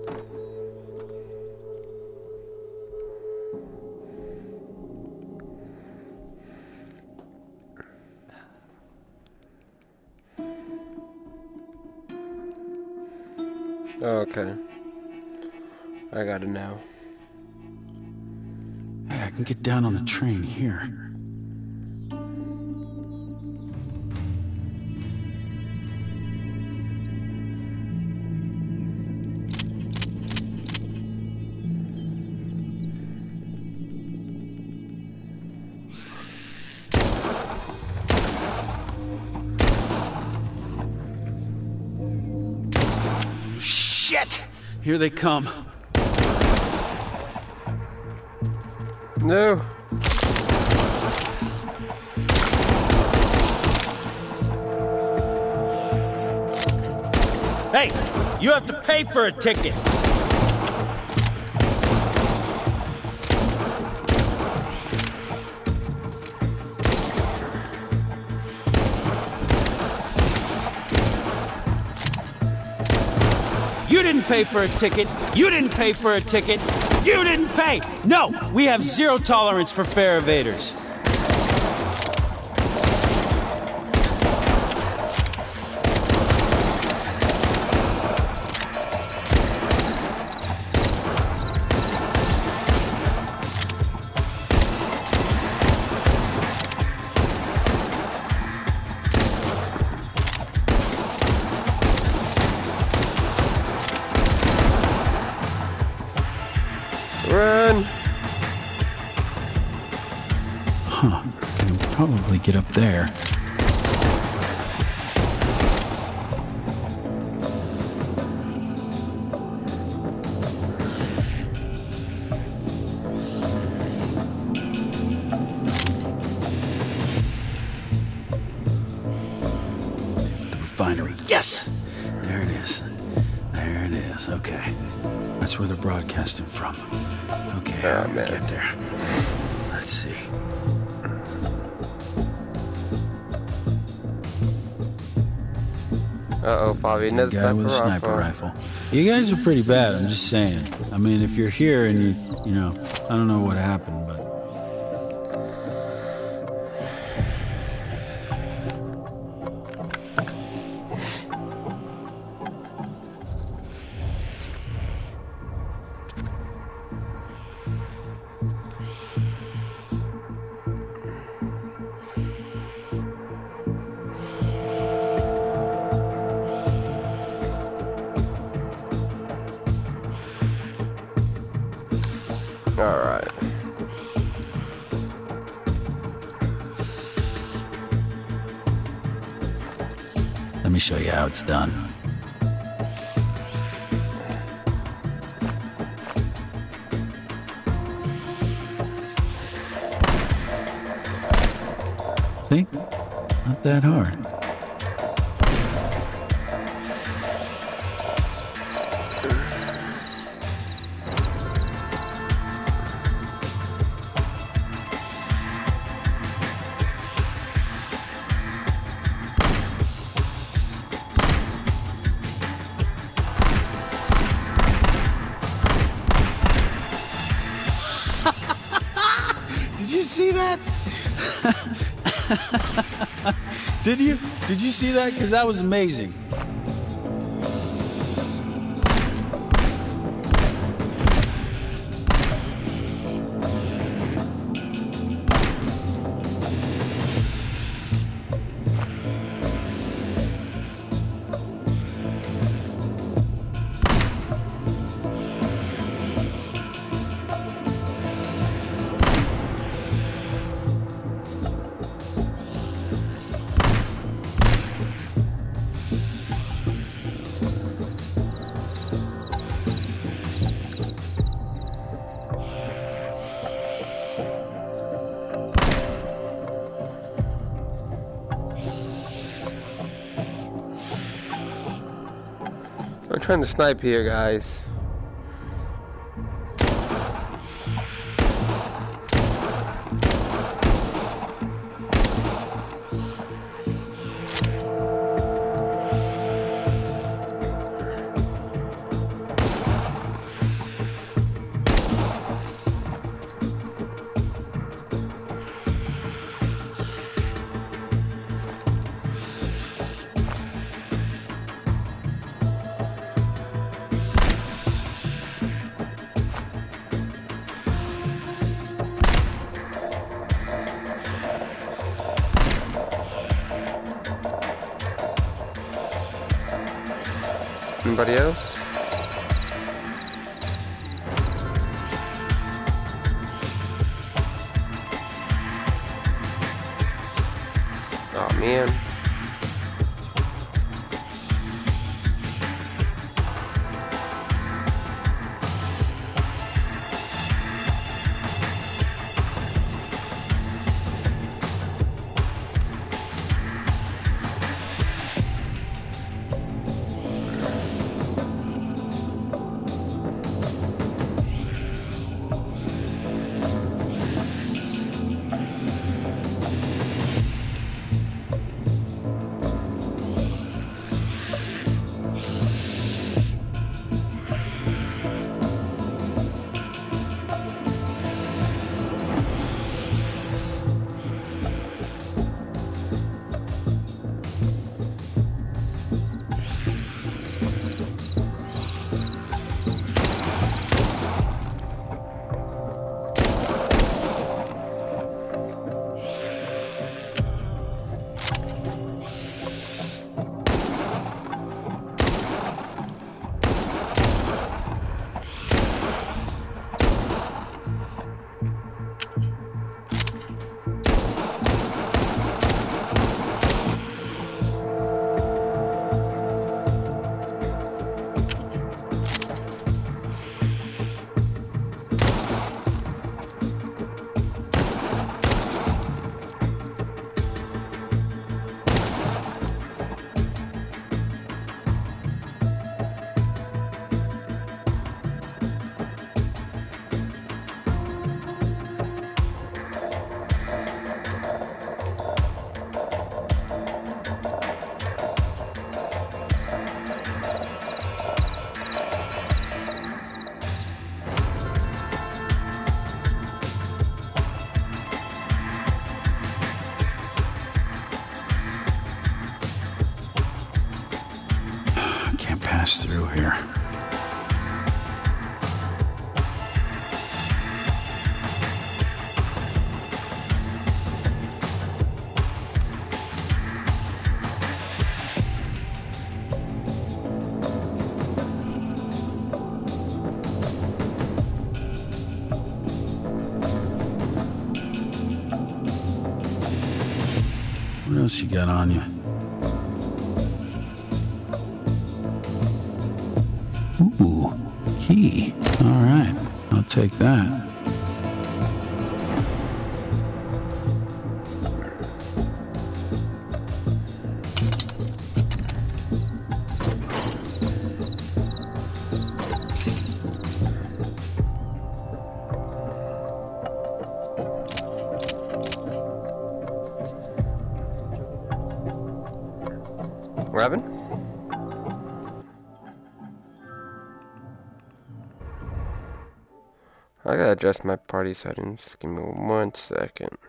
Oh, okay. I got it now. Hey, I can get down on the train here. Shit! Here they come. No. Hey, you have to pay for a ticket. You didn't pay for a ticket. You didn't pay for a ticket. You didn't pay. No, we have zero tolerance for fare evaders. Run! Huh. I can probably get up there. The refinery. Yes! There it is. There it is. Okay. That's where they're broadcasting from. Okay, how do we get there? Let's see. Uh oh, Bobby, another Guy with a sniper rifle. You guys are pretty bad, I'm just saying. I mean, if you're here and you, you know, I don't know what happened, but... All right. Let me show you how it's done. See? Not that hard. see that? Did you? Did you see that? Because that was amazing. I'm trying to snipe here, guys. Anybody else? Oh man. Through here. What else you got on you? Ooh, key. All right, I'll take that. Robin? I gotta adjust my party settings. Give me one second.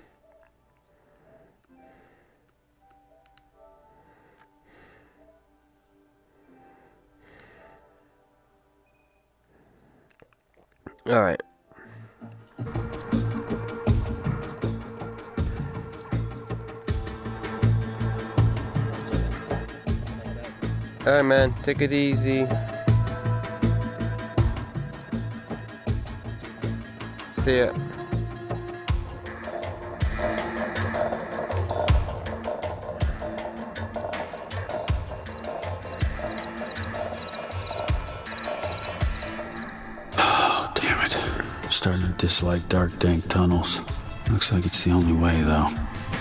Alright. Alright, man. Take it easy. See ya. Oh, damn it. I'm starting to dislike dark, dank tunnels. Looks like it's the only way, though.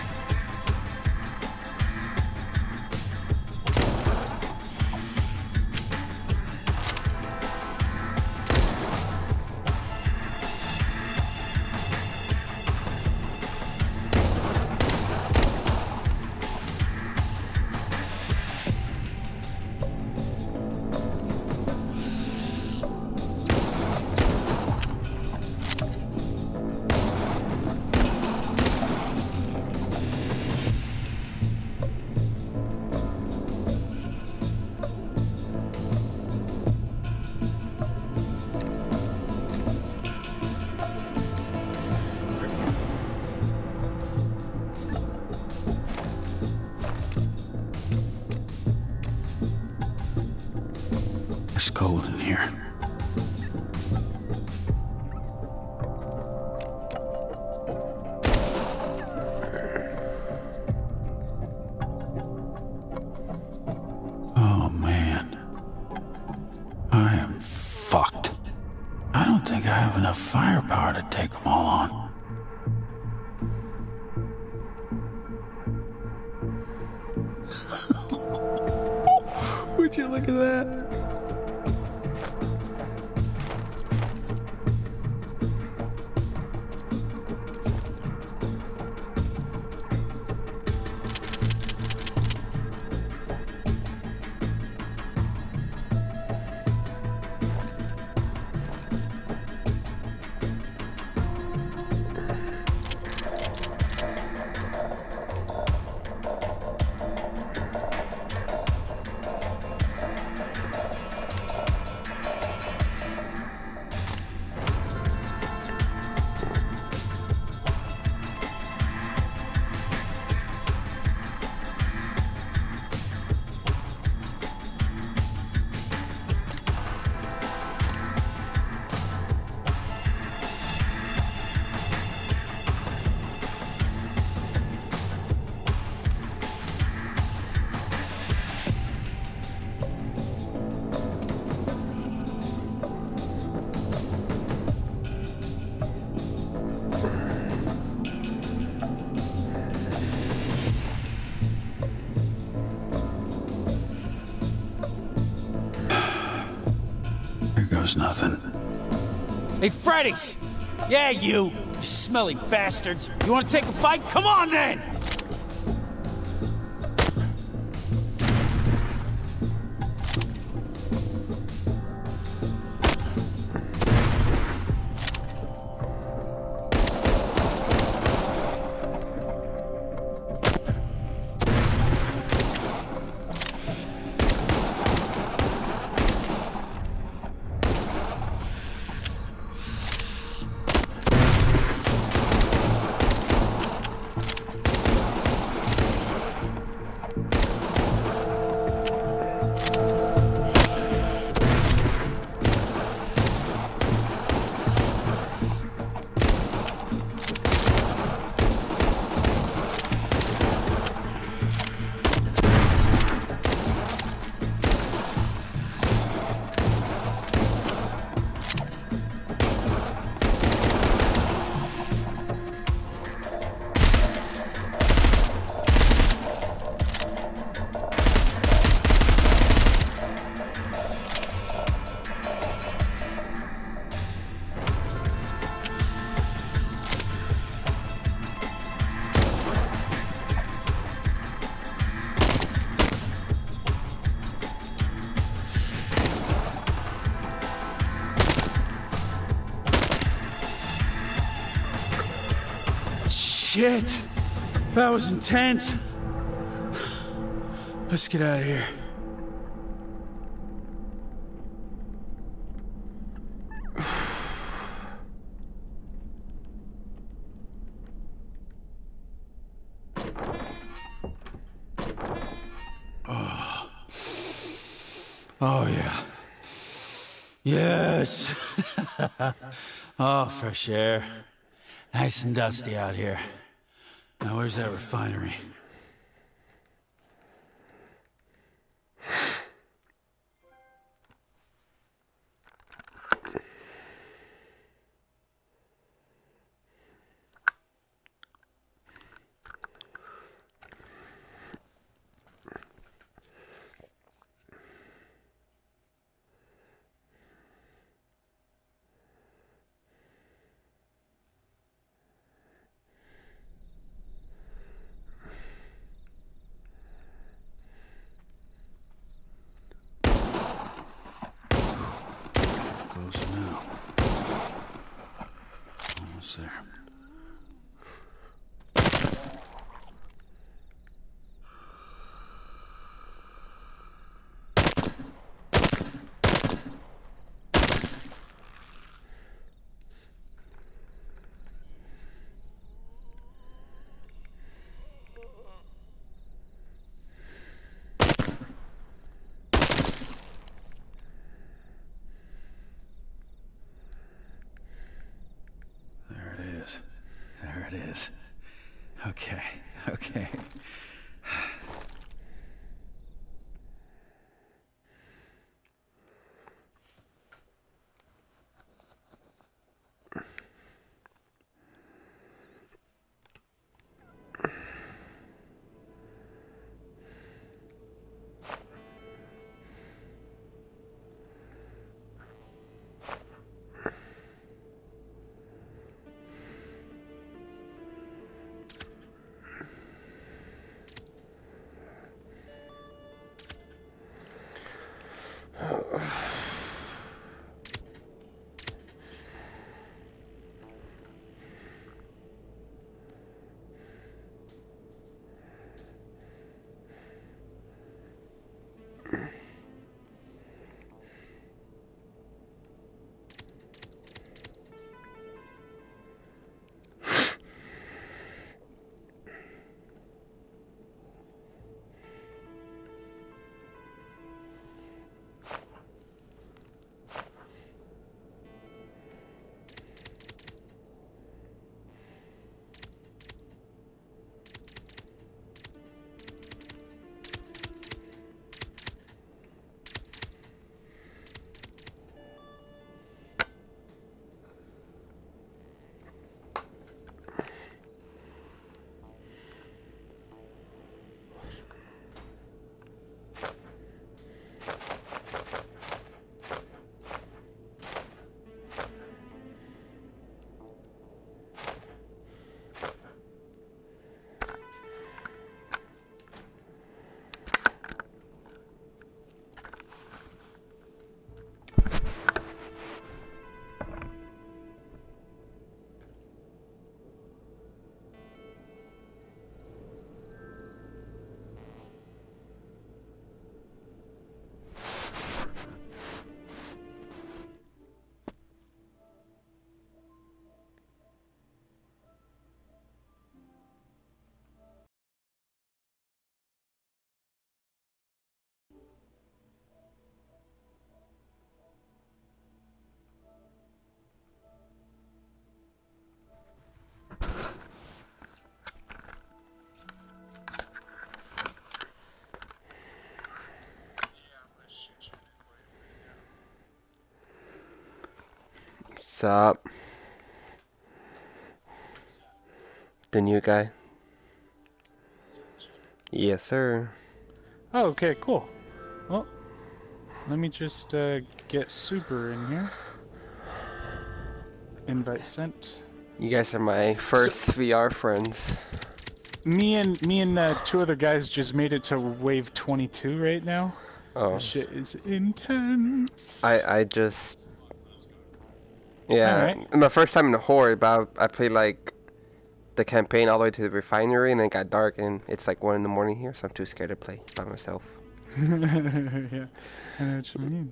It's cold in here. Oh, man. I am fucked. I don't think I have enough firepower to take them all on. Would you look at that? Nothing. Hey, Freddy's! Yeah, you! You smelly bastards! You wanna take a fight? Come on, then! Shit! That was intense. Let's get out of here. Oh. Oh, yeah. Yes! Oh, fresh air. Nice and dusty out here. Now, where's that refinery? Close now. Almost there. There it is. There it is. Okay, okay. Sup? The new guy? Yes, sir. Oh, okay, cool. Well, let me just uh, get Super in here. Invite sent. You guys are my first So- V R friends. Me and me and uh, two other guys just made it to wave twenty-two right now. Oh. This shit is intense. I I just yeah. Alright. My first time in a horror, but I, I played like the campaign all the way to the refinery, and then it got dark, and it's like one in the morning here, so I'm too scared to play by myself. Yeah, I know what you mean.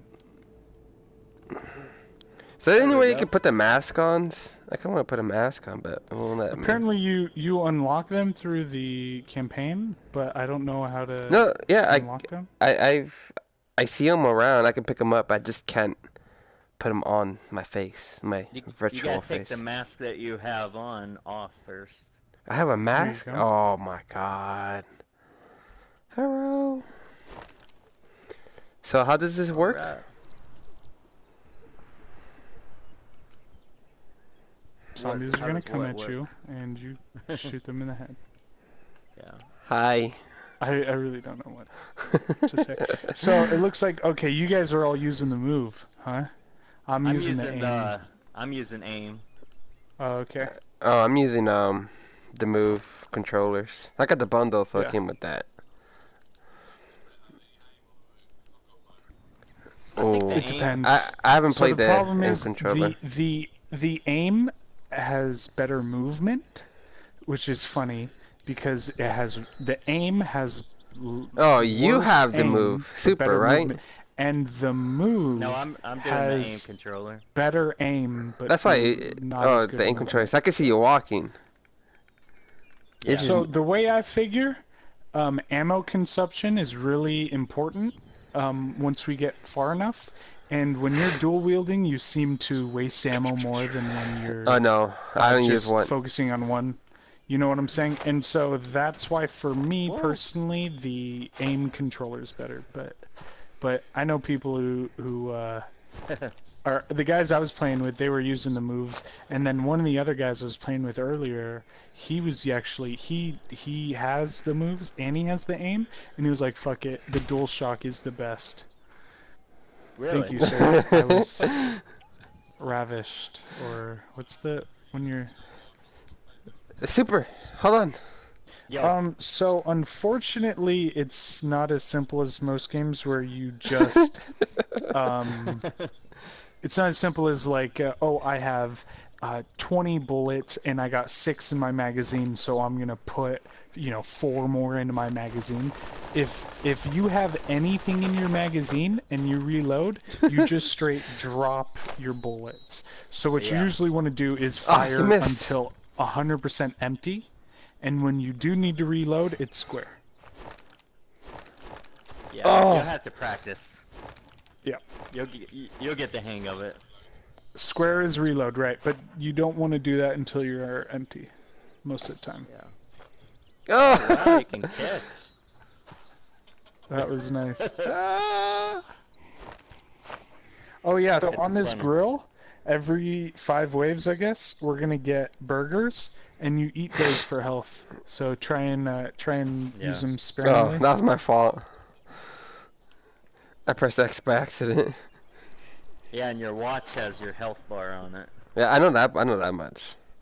So is there any There we way you go. can put the mask on? I kind of want to put a mask on, but it won't let me. Apparently, you you unlock them through the campaign, but I don't know how to No, yeah, I, unlock them. I, I've, I see them around. I can pick them up. I just can't put them on my face, my You, virtual you gotta face. take the mask that you have on off first. I have a mask? go. Oh my god. Hello. So how does this work? Alright. Zombies What- are how gonna does come what at work? you, and you shoot them in the head. Yeah. Hi. I, I really don't know what to say. So it looks like, okay, you guys are all using the move, huh? I'm, I'm using, using the aim. the. I'm using aim. Oh, okay. Oh, I'm using um the move controllers. I got the bundle, so Yeah. it came with that. I think Oh, the It aim- depends. I I haven't So played the the problem aim is controller. the the the aim has better movement, which is funny because it has the aim has. l- Oh, you worse have the aim, move. but Super, better right? movement. And the move No, I'm I'm doing the aim has controller. better aim, but That's why. n- It, not oh, as good the aim movement. controllers. I can see you walking. Yeah. This So is, the way I figure, um, ammo consumption is really important um, once we get far enough. And when you're dual wielding, you seem to waste ammo more than when you're oh no, uh, I only just use one. focusing on one. You know what I'm saying? And so that's why, for me Whoa. personally, the aim controller is better. But but I know people who who uh, are the guys I was playing with. They were using the moves, and then one of the other guys I was playing with earlier, he was actually he he has the moves and he has the aim, and he was like, "Fuck it, the dual shock is the best." Really? Thank you, sir. I was ravished, or what's the when you're Super. Hold on. Yo, Um, so unfortunately, it's not as simple as most games where you just, um, it's not as simple as like, uh, oh, I have uh, twenty bullets and I got six in my magazine, so I'm gonna put, you know, four more into my magazine. If if you have anything in your magazine and you reload, you just straight drop your bullets. So what you Yeah. usually want to do is Oh, you fire missed. until one hundred percent empty. And when you do need to reload, it's square. yeah, Oh. you'll have to practice. Yeah. You'll get you'll get the hang of it. Square is reload, right? But you don't want to do that until you're empty, most of the time. Yeah. Oh. Wow, you can catch. That was nice. Ah. Oh yeah, so It's on this funny. grill, every five waves, I guess, we're gonna get burgers, and you eat those for health. So try and uh, try and Yeah. use them Oh, sparingly. that was my fault. I pressed X by accident. Yeah, and your watch has your health bar on it. Yeah, I know that. I know that much.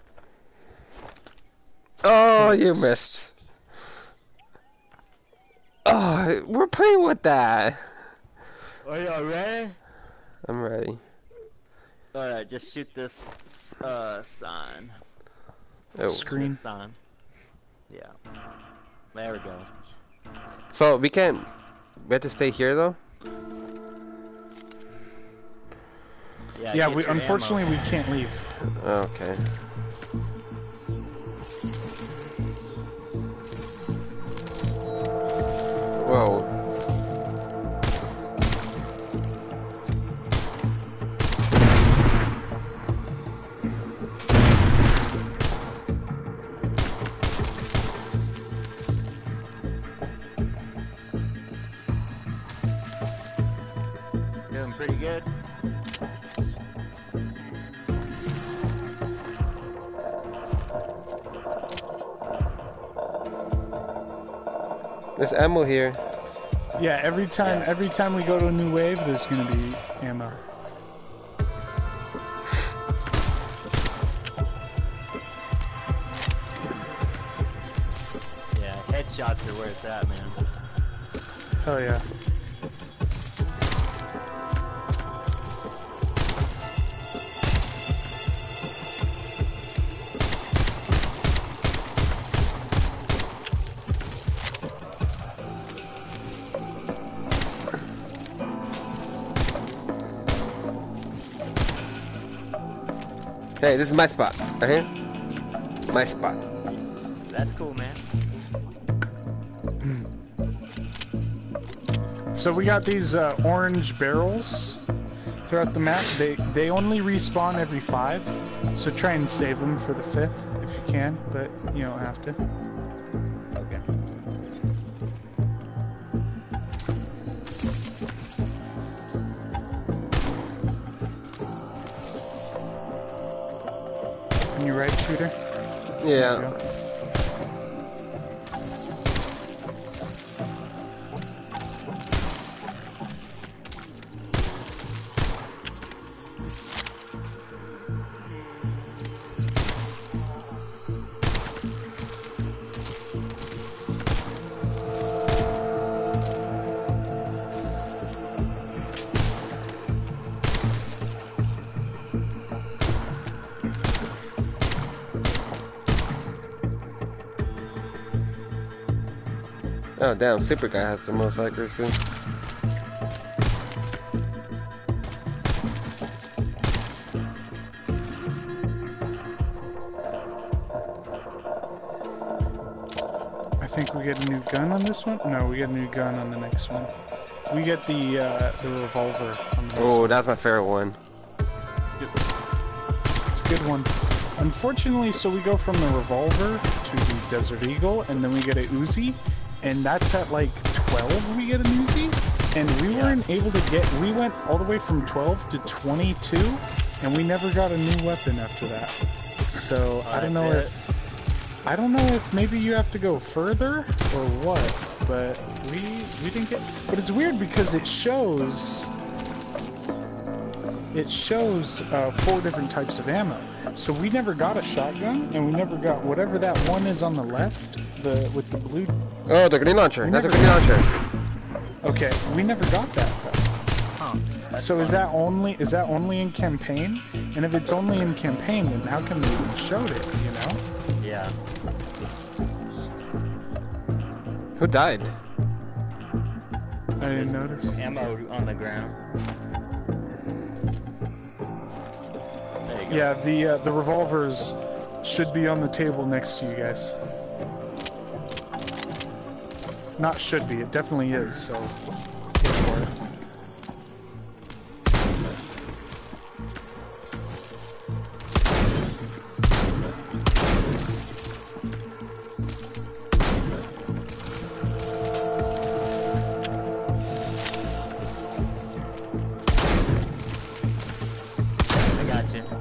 Oh, you missed. Oh, we're playing with that. Are you ready? I'm ready. Alright, just shoot this s- uh sign. Oh. Screen. This sign. Yeah. There we go. So we can't. We have to stay here though. Yeah, Yeah, get we your unfortunately ammo. we can't leave. Okay. Whoa. Doing pretty good. There's ammo here. Yeah, every time Yeah. every time we go to a new wave, there's gonna be ammo. Yeah, headshots are where it's at, man. Hell yeah. Hey, this is my spot. Right here. My spot. That's cool, man. So we got these uh, orange barrels throughout the map. They they only respawn every five, so try and save them for the fifth if you can, but you don't have to. Okay. Can you right, shooter? Yeah. There you go. Oh damn, Super Guy has the most accuracy. I think we get a new gun on this one. No, we get a new gun on the next one. We get the uh, the revolver on the next Oh, one. that's my favorite one. It's a good one. Unfortunately, so we go from the revolver to the Desert Eagle, and then we get a Uzi, and that's at like twelve we get an Uzi, and we weren't able to get, we went all the way from twelve to twenty-two, and we never got a new weapon after that. So, I don't know that's if, I don't know if maybe you have to go further, or what, but we, we didn't get, but it's weird because it shows, it shows uh, four different types of ammo. So we never got a shotgun, and we never got whatever that one is on the left, the with the blue. Oh, the grenade launcher. We That's a never- grenade launcher. Okay, we never got that though. Huh. That's So is funny. that only is that only in campaign? And if it's only in campaign, then how come they even showed it? You know? Yeah. Who died? I didn't notice. Ammo on the ground. There you go. Yeah, the uh, the revolvers should be on the table next to you guys. Not should be, it definitely is, so go for it. I got you.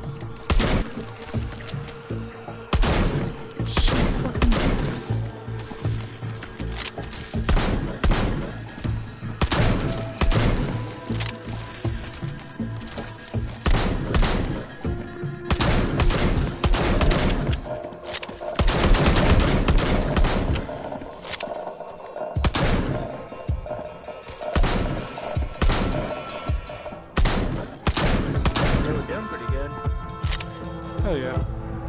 They were doing pretty good. Hell yeah.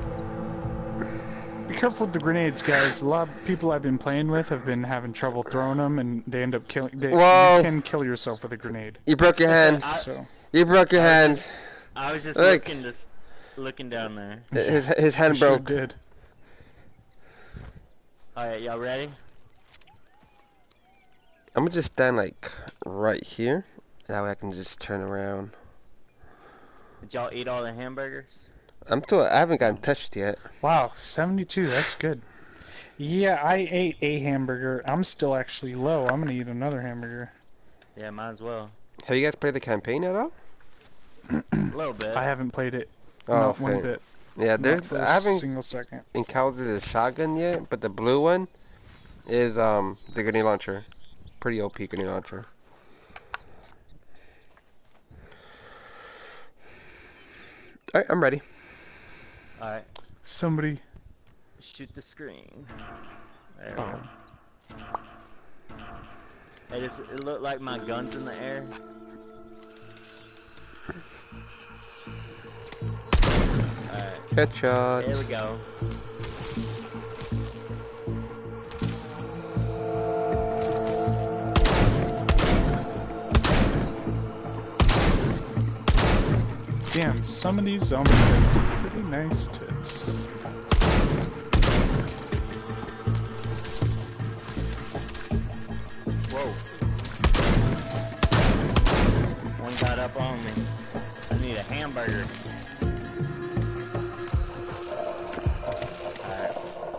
Be careful with the grenades, guys. A lot of people I've been playing with have been having trouble throwing them, and they end up killing. They, Whoa. You can kill yourself with a grenade. You broke your hand. I- So You broke your I was hand. just- I was just Look. looking just looking down there. His his you hand sure broke. did. Alright, y'all ready? I'm gonna just stand like right here. That way I can just turn around. Did y'all eat all the hamburgers? I'm still. I haven't gotten touched yet. Wow, seventy-two. That's good. Yeah, I ate a hamburger. I'm still actually low. I'm gonna eat another hamburger. Yeah, might as well. Have you guys played the campaign at all? A little bit. I haven't played it. Oh, Not one okay. bit. Yeah, Not there's. for I a haven't single second. encountered a shotgun yet, but the blue one is um the grenade launcher. Pretty O P grenade launcher. Alright, I'm ready. Alright, Somebody. shoot the screen. There Oh. we go. Hey, does it look like my gun's in the air? Alright, Headshot. here we go. Damn, some of these zombies got some pretty nice tits. Whoa. One got up on me. I need a hamburger. Alright.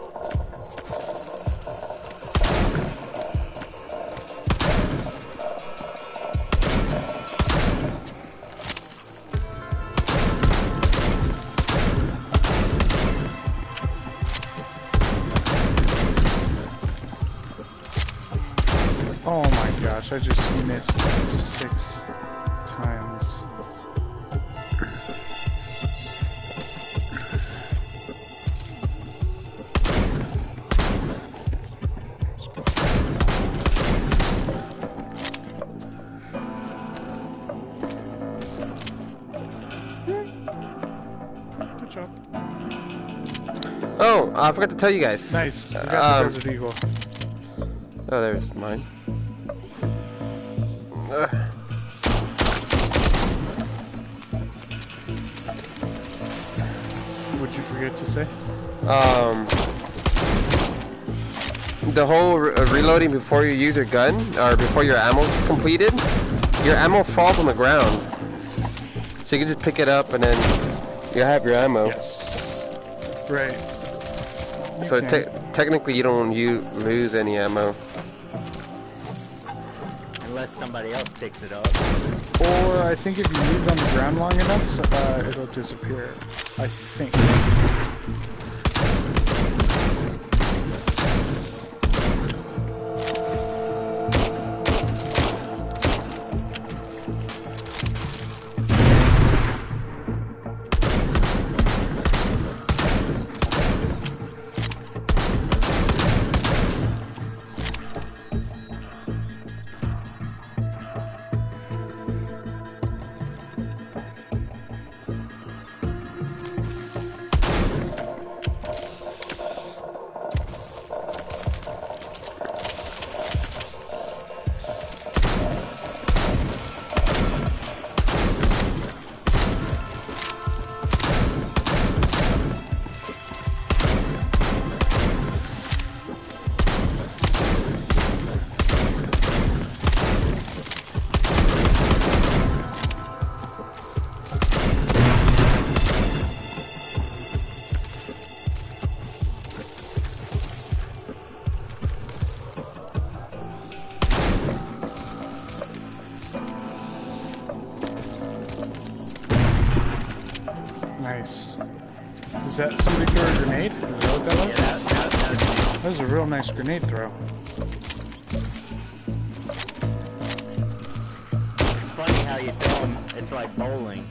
Oh my gosh, I just missed six times. Good job. Oh, I forgot to tell you guys. Nice. We got Um, the Desert Eagle. Oh, there's mine. Ugh. What'd you forget to say? Um, the whole re uh, reloading before you use your gun, or before your ammo's completed, your ammo falls on the ground. So you can just pick it up and then you have your ammo. Yes. Right. You So can. te technically you don't you lose any ammo. Unless somebody else picks it up. Or I think if you leave it on the ground long enough, so, uh, it'll disappear. I think. Nice. Is that somebody threw a grenade? Is that what that was? Yeah, that, that, that, That was a real nice grenade throw. it's funny how you throw them. It's like bowling.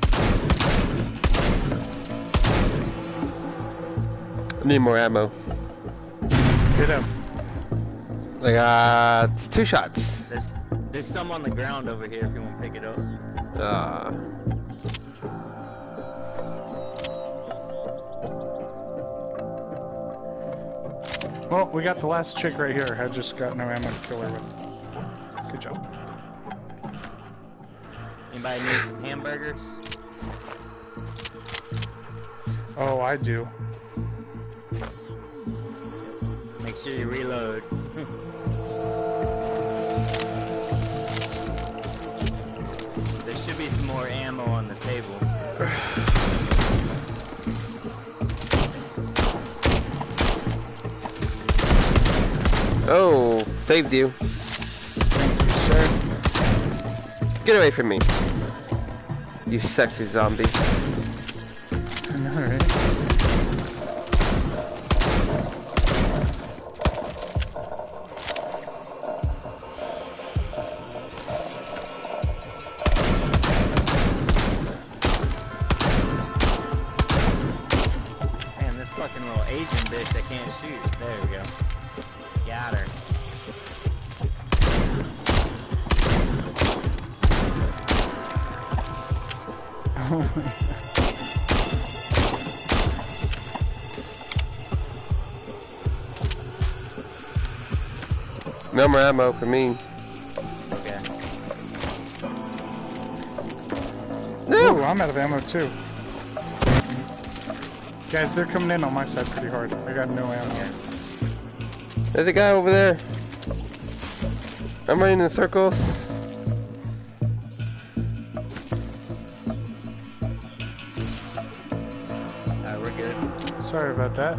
I need more ammo. Ditto. Like uh, it's two shots. There's, there's some on the ground over here if you want to pick it up. Uh, Well, we got the last chick right here. I just got no ammo to kill her with. Good job. Anybody need some hamburgers? Oh, I do. Make sure you reload. There should be some more ammo on the table. oh, saved you. Thank you, sir. Get away from me. You sexy zombie. I know, right? Man, this fucking little Asian bitch that can't shoot. There we go. Got her. Oh my god. No more ammo for me. Okay. No, Ooh, I'm out of ammo too. Guys, they're coming in on my side pretty hard. I got no ammo. There's a guy over there. I'm running in circles. Alright, we're good. Sorry about that.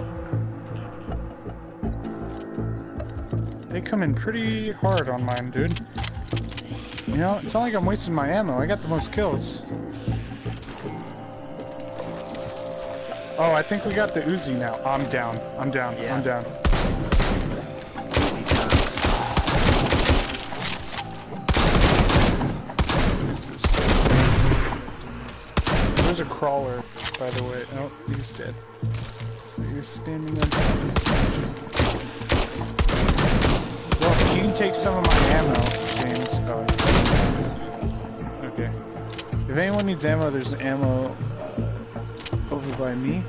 They come in pretty hard on mine, dude. You know, it's not like I'm wasting my ammo. I got the most kills. Oh, I think we got the Uzi now. I'm down. I'm down. Yeah. I'm down. This is... There's a crawler, by the way. Oh, he's dead. You're standing on top. Well, you can take some of my ammo, James. Oh. Okay. If anyone needs ammo, there's ammo over by me.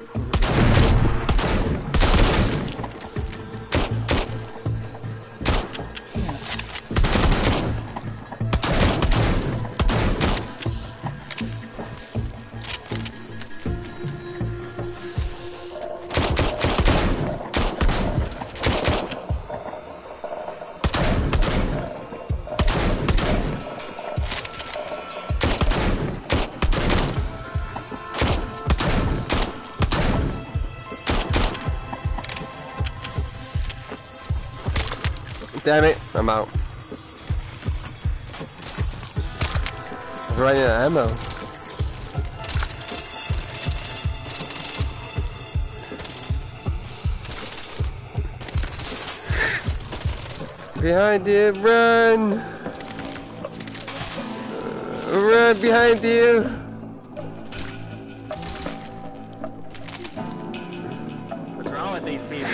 Damn it, I'm out. I was running out of ammo. Behind you, run! Uh, run behind you! What's wrong with these people?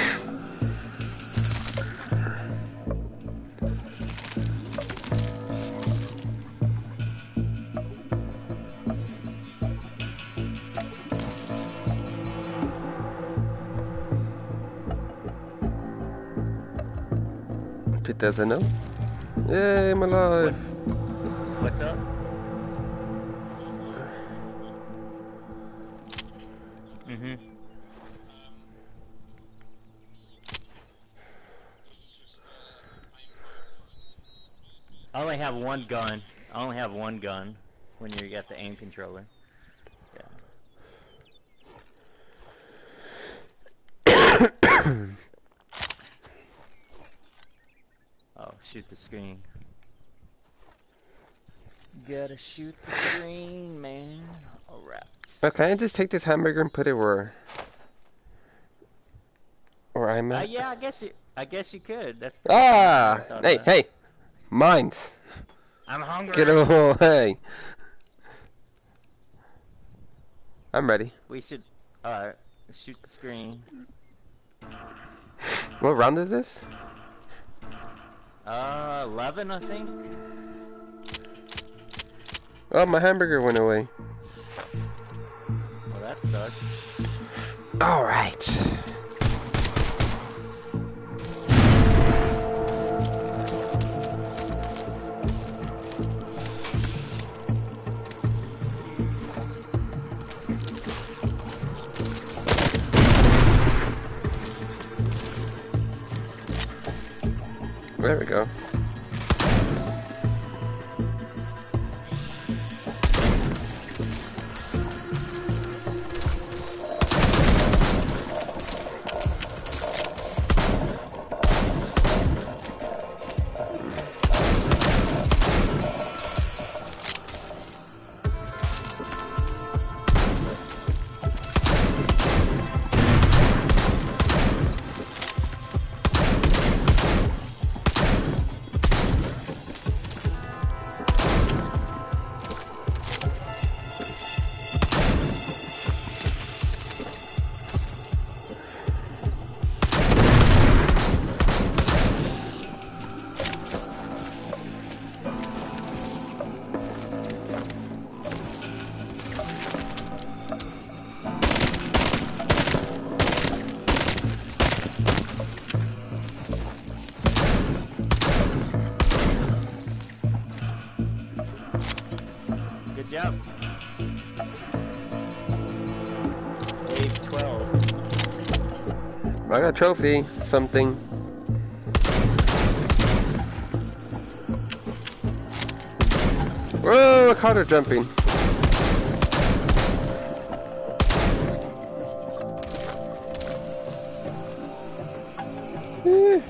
It doesn't know. Yay, I'm alive. What's up? Mm-hmm. I only have one gun. I only have one gun when you got the aim controller. Yeah. Oh, shoot the screen. Gotta shoot the screen, man. Alright. Okay, I just take this hamburger and put it where... Where I'm Uh, at? yeah, I guess you. I guess you could. That's. Ah! I Hey, about. hey! Mine! I'm hungry. Get away! I'm ready. We should. Uh, shoot the screen. What round is this? Uh, eleven, I think. Oh, my hamburger went away. Well, that sucks. Alright. There we go. I got a trophy. Something. Whoa, I caught her jumping. Eh.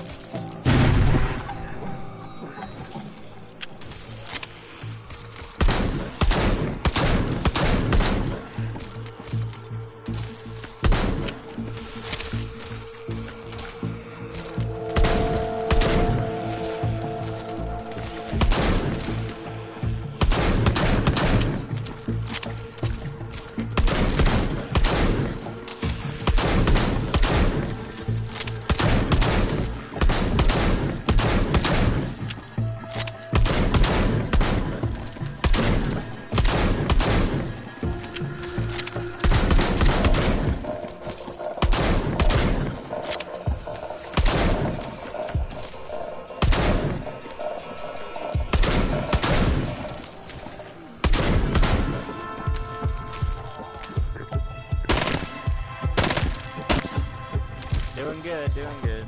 Doing good, doing good.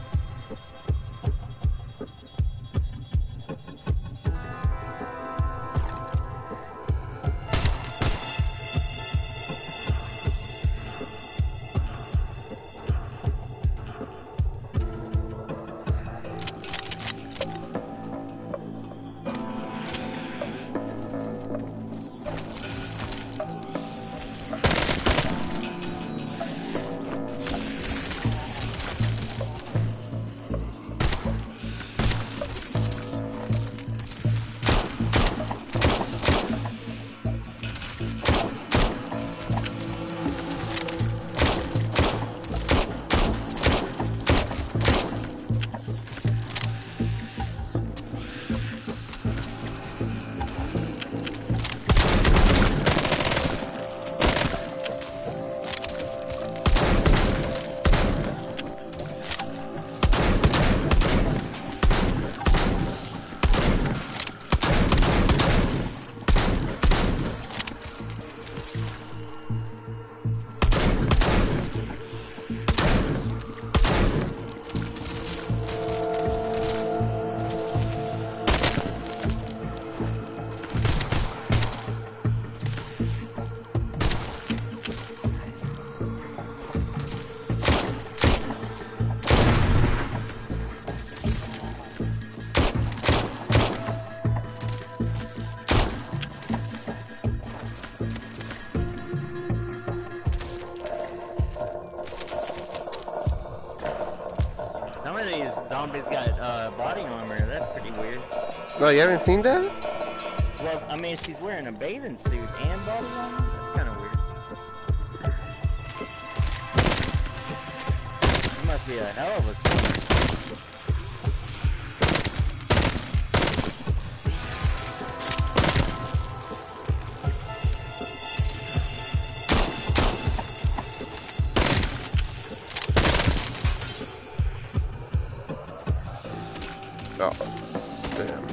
Some of these zombies got uh, body armor. That's pretty weird. Oh, you haven't seen that? Well, I mean, she's wearing a bathing suit and body armor. That's kind of weird. It must be a hell of a suit. Oh, damn.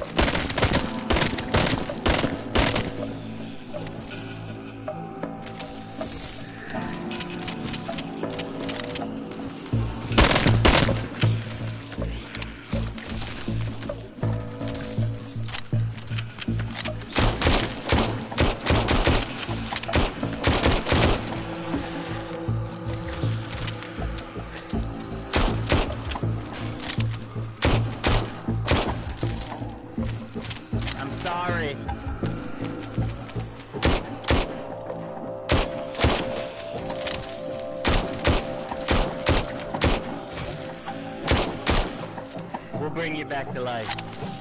I'm sorry. We'll bring you back to life.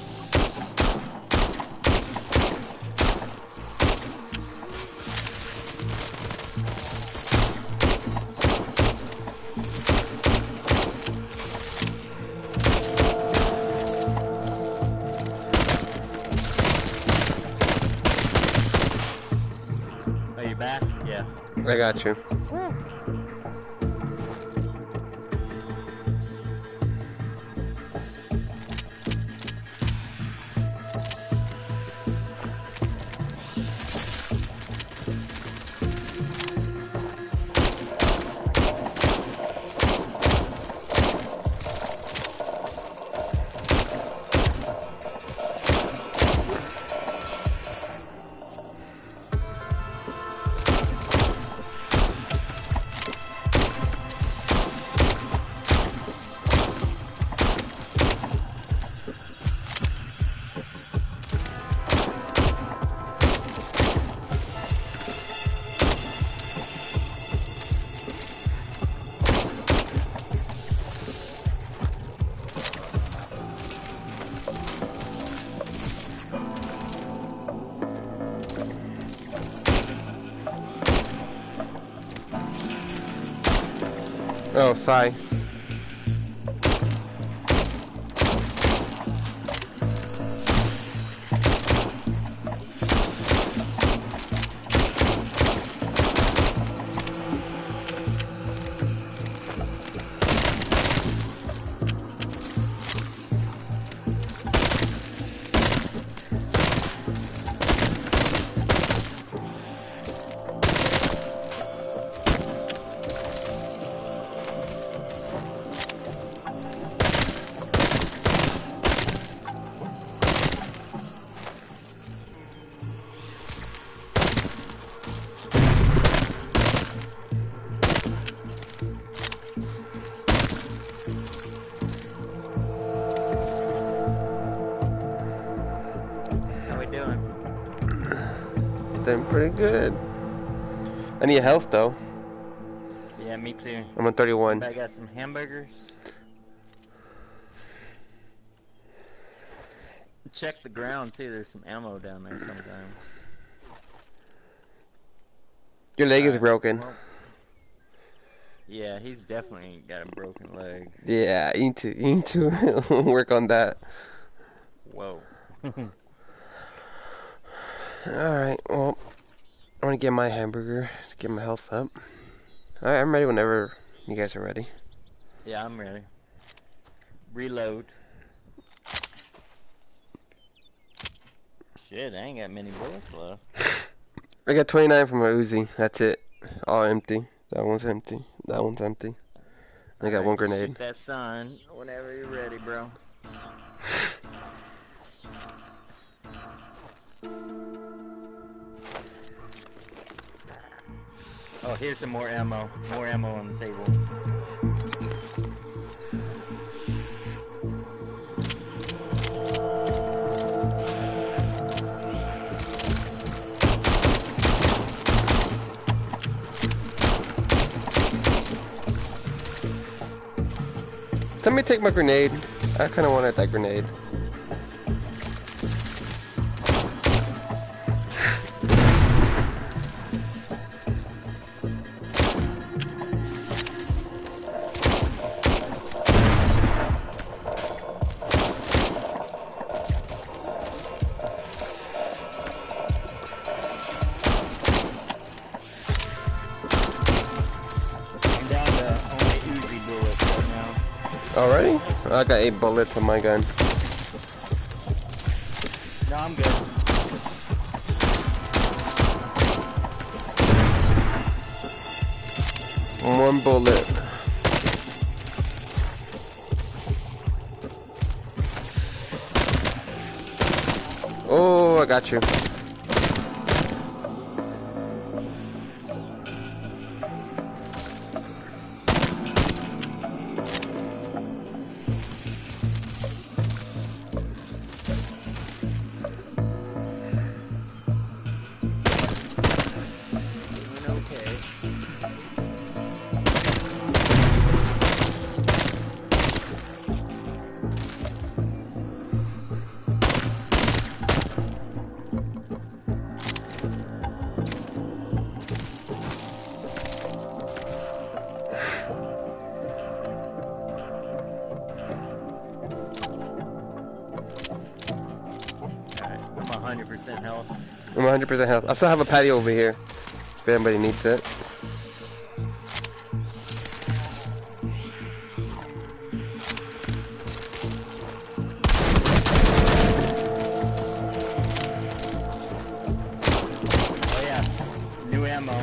Are you back? Yeah. I got you. Oh, sigh. How we doing? Doing pretty good. I need health though. Yeah, me too. I'm on thirty-one. I got some hamburgers. Check the ground too. There's some ammo down there sometimes. Your leg is Alright, broken. well, yeah, he's definitely got a broken leg. Yeah, you need to, you need to work on that. Whoa. Alright, well, I want to get my hamburger to get my health up. Alright, I'm ready whenever you guys are ready. Yeah, I'm ready. Reload. Shit, I ain't got many bullets left. I got twenty-nine from my Uzi. That's it. All empty. That one's empty. That one's empty. I got Alright, one just grenade. Shoot that sign whenever you're ready, bro. Oh, here's some more ammo. More ammo on the table. Let me take my grenade. I kind of wanted that grenade. I'm down to only Uzi bullets right now. Already? I got eight bullets on my gun. No, I'm good. One bullet. Oh, I got you. Doing okay. Alright, I'm one hundred percent health. I'm one hundred percent health. I still have a patio over here. If anybody needs it. Oh yeah, new ammo.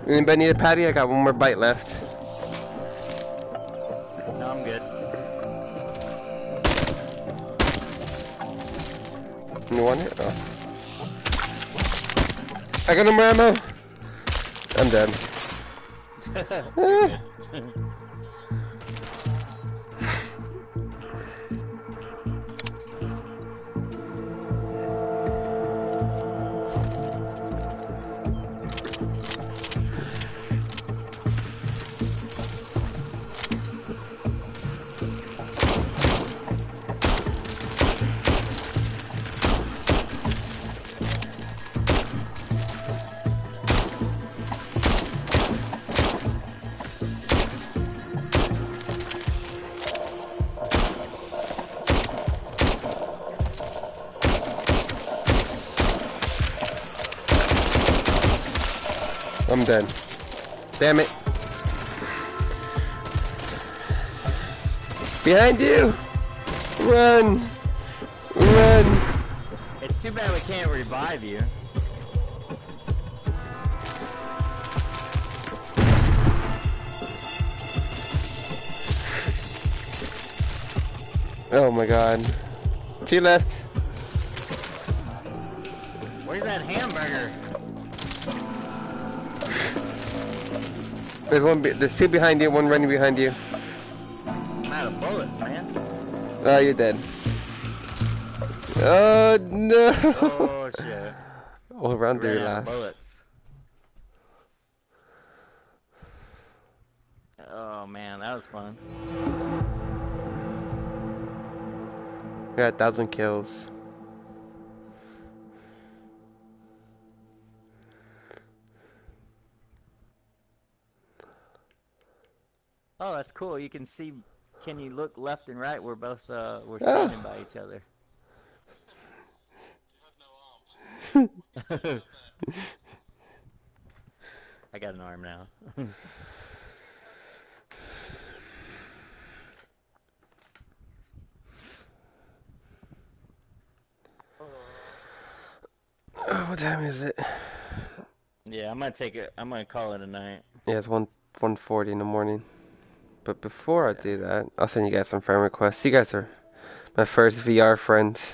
Anybody need a patty? I got one more bite left. No, I'm good. You want it? Oh. I got no more ammo. I'm dead. You're good. I'm dead. Damn it. Behind you! Run! Run! It's too bad we can't revive you. Oh my god. Two left. Where's that hamburger? There's one. Be there's two behind you. One running behind you. I'm out of bullets, man. Oh, you're dead. Oh no! Oh shit. All round to Ran your out of last. bullets. Oh man, that was fun. Got a thousand kills. Oh, that's cool. You can see. Can you look left and right? We're both uh, we're standing by each other. I got an arm now. Oh, what time is it? Yeah, I'm gonna take it. I'm gonna call it a night. Yeah, it's one one forty in the morning. But before I do that, I'll send you guys some friend requests. You guys are my first V R friends.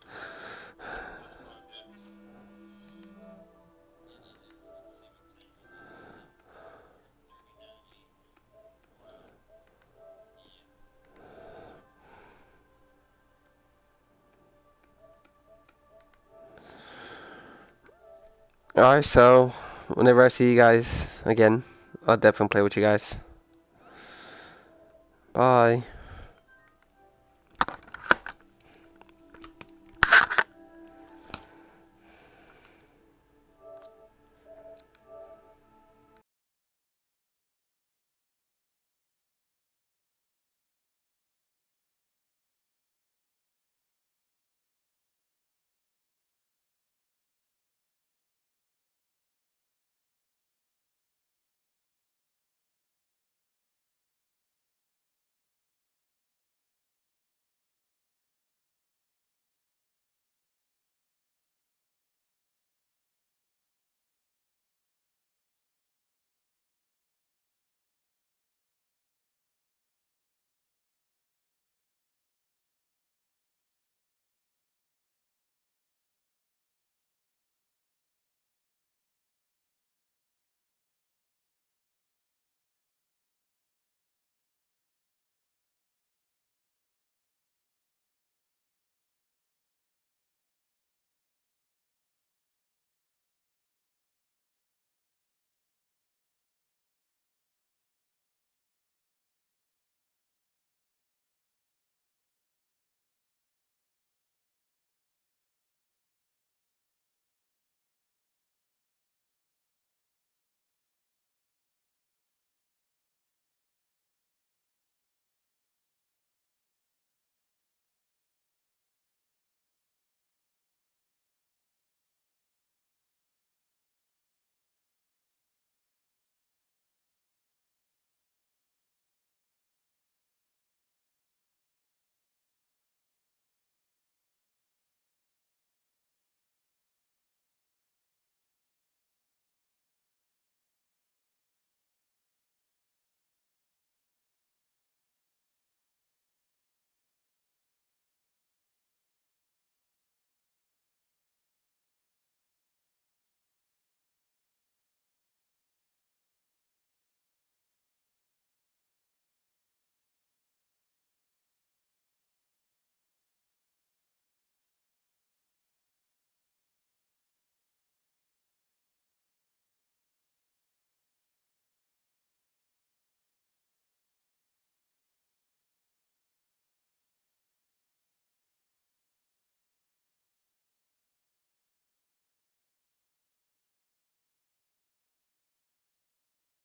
Alright, so whenever I see you guys again, I'll definitely play with you guys. Bye.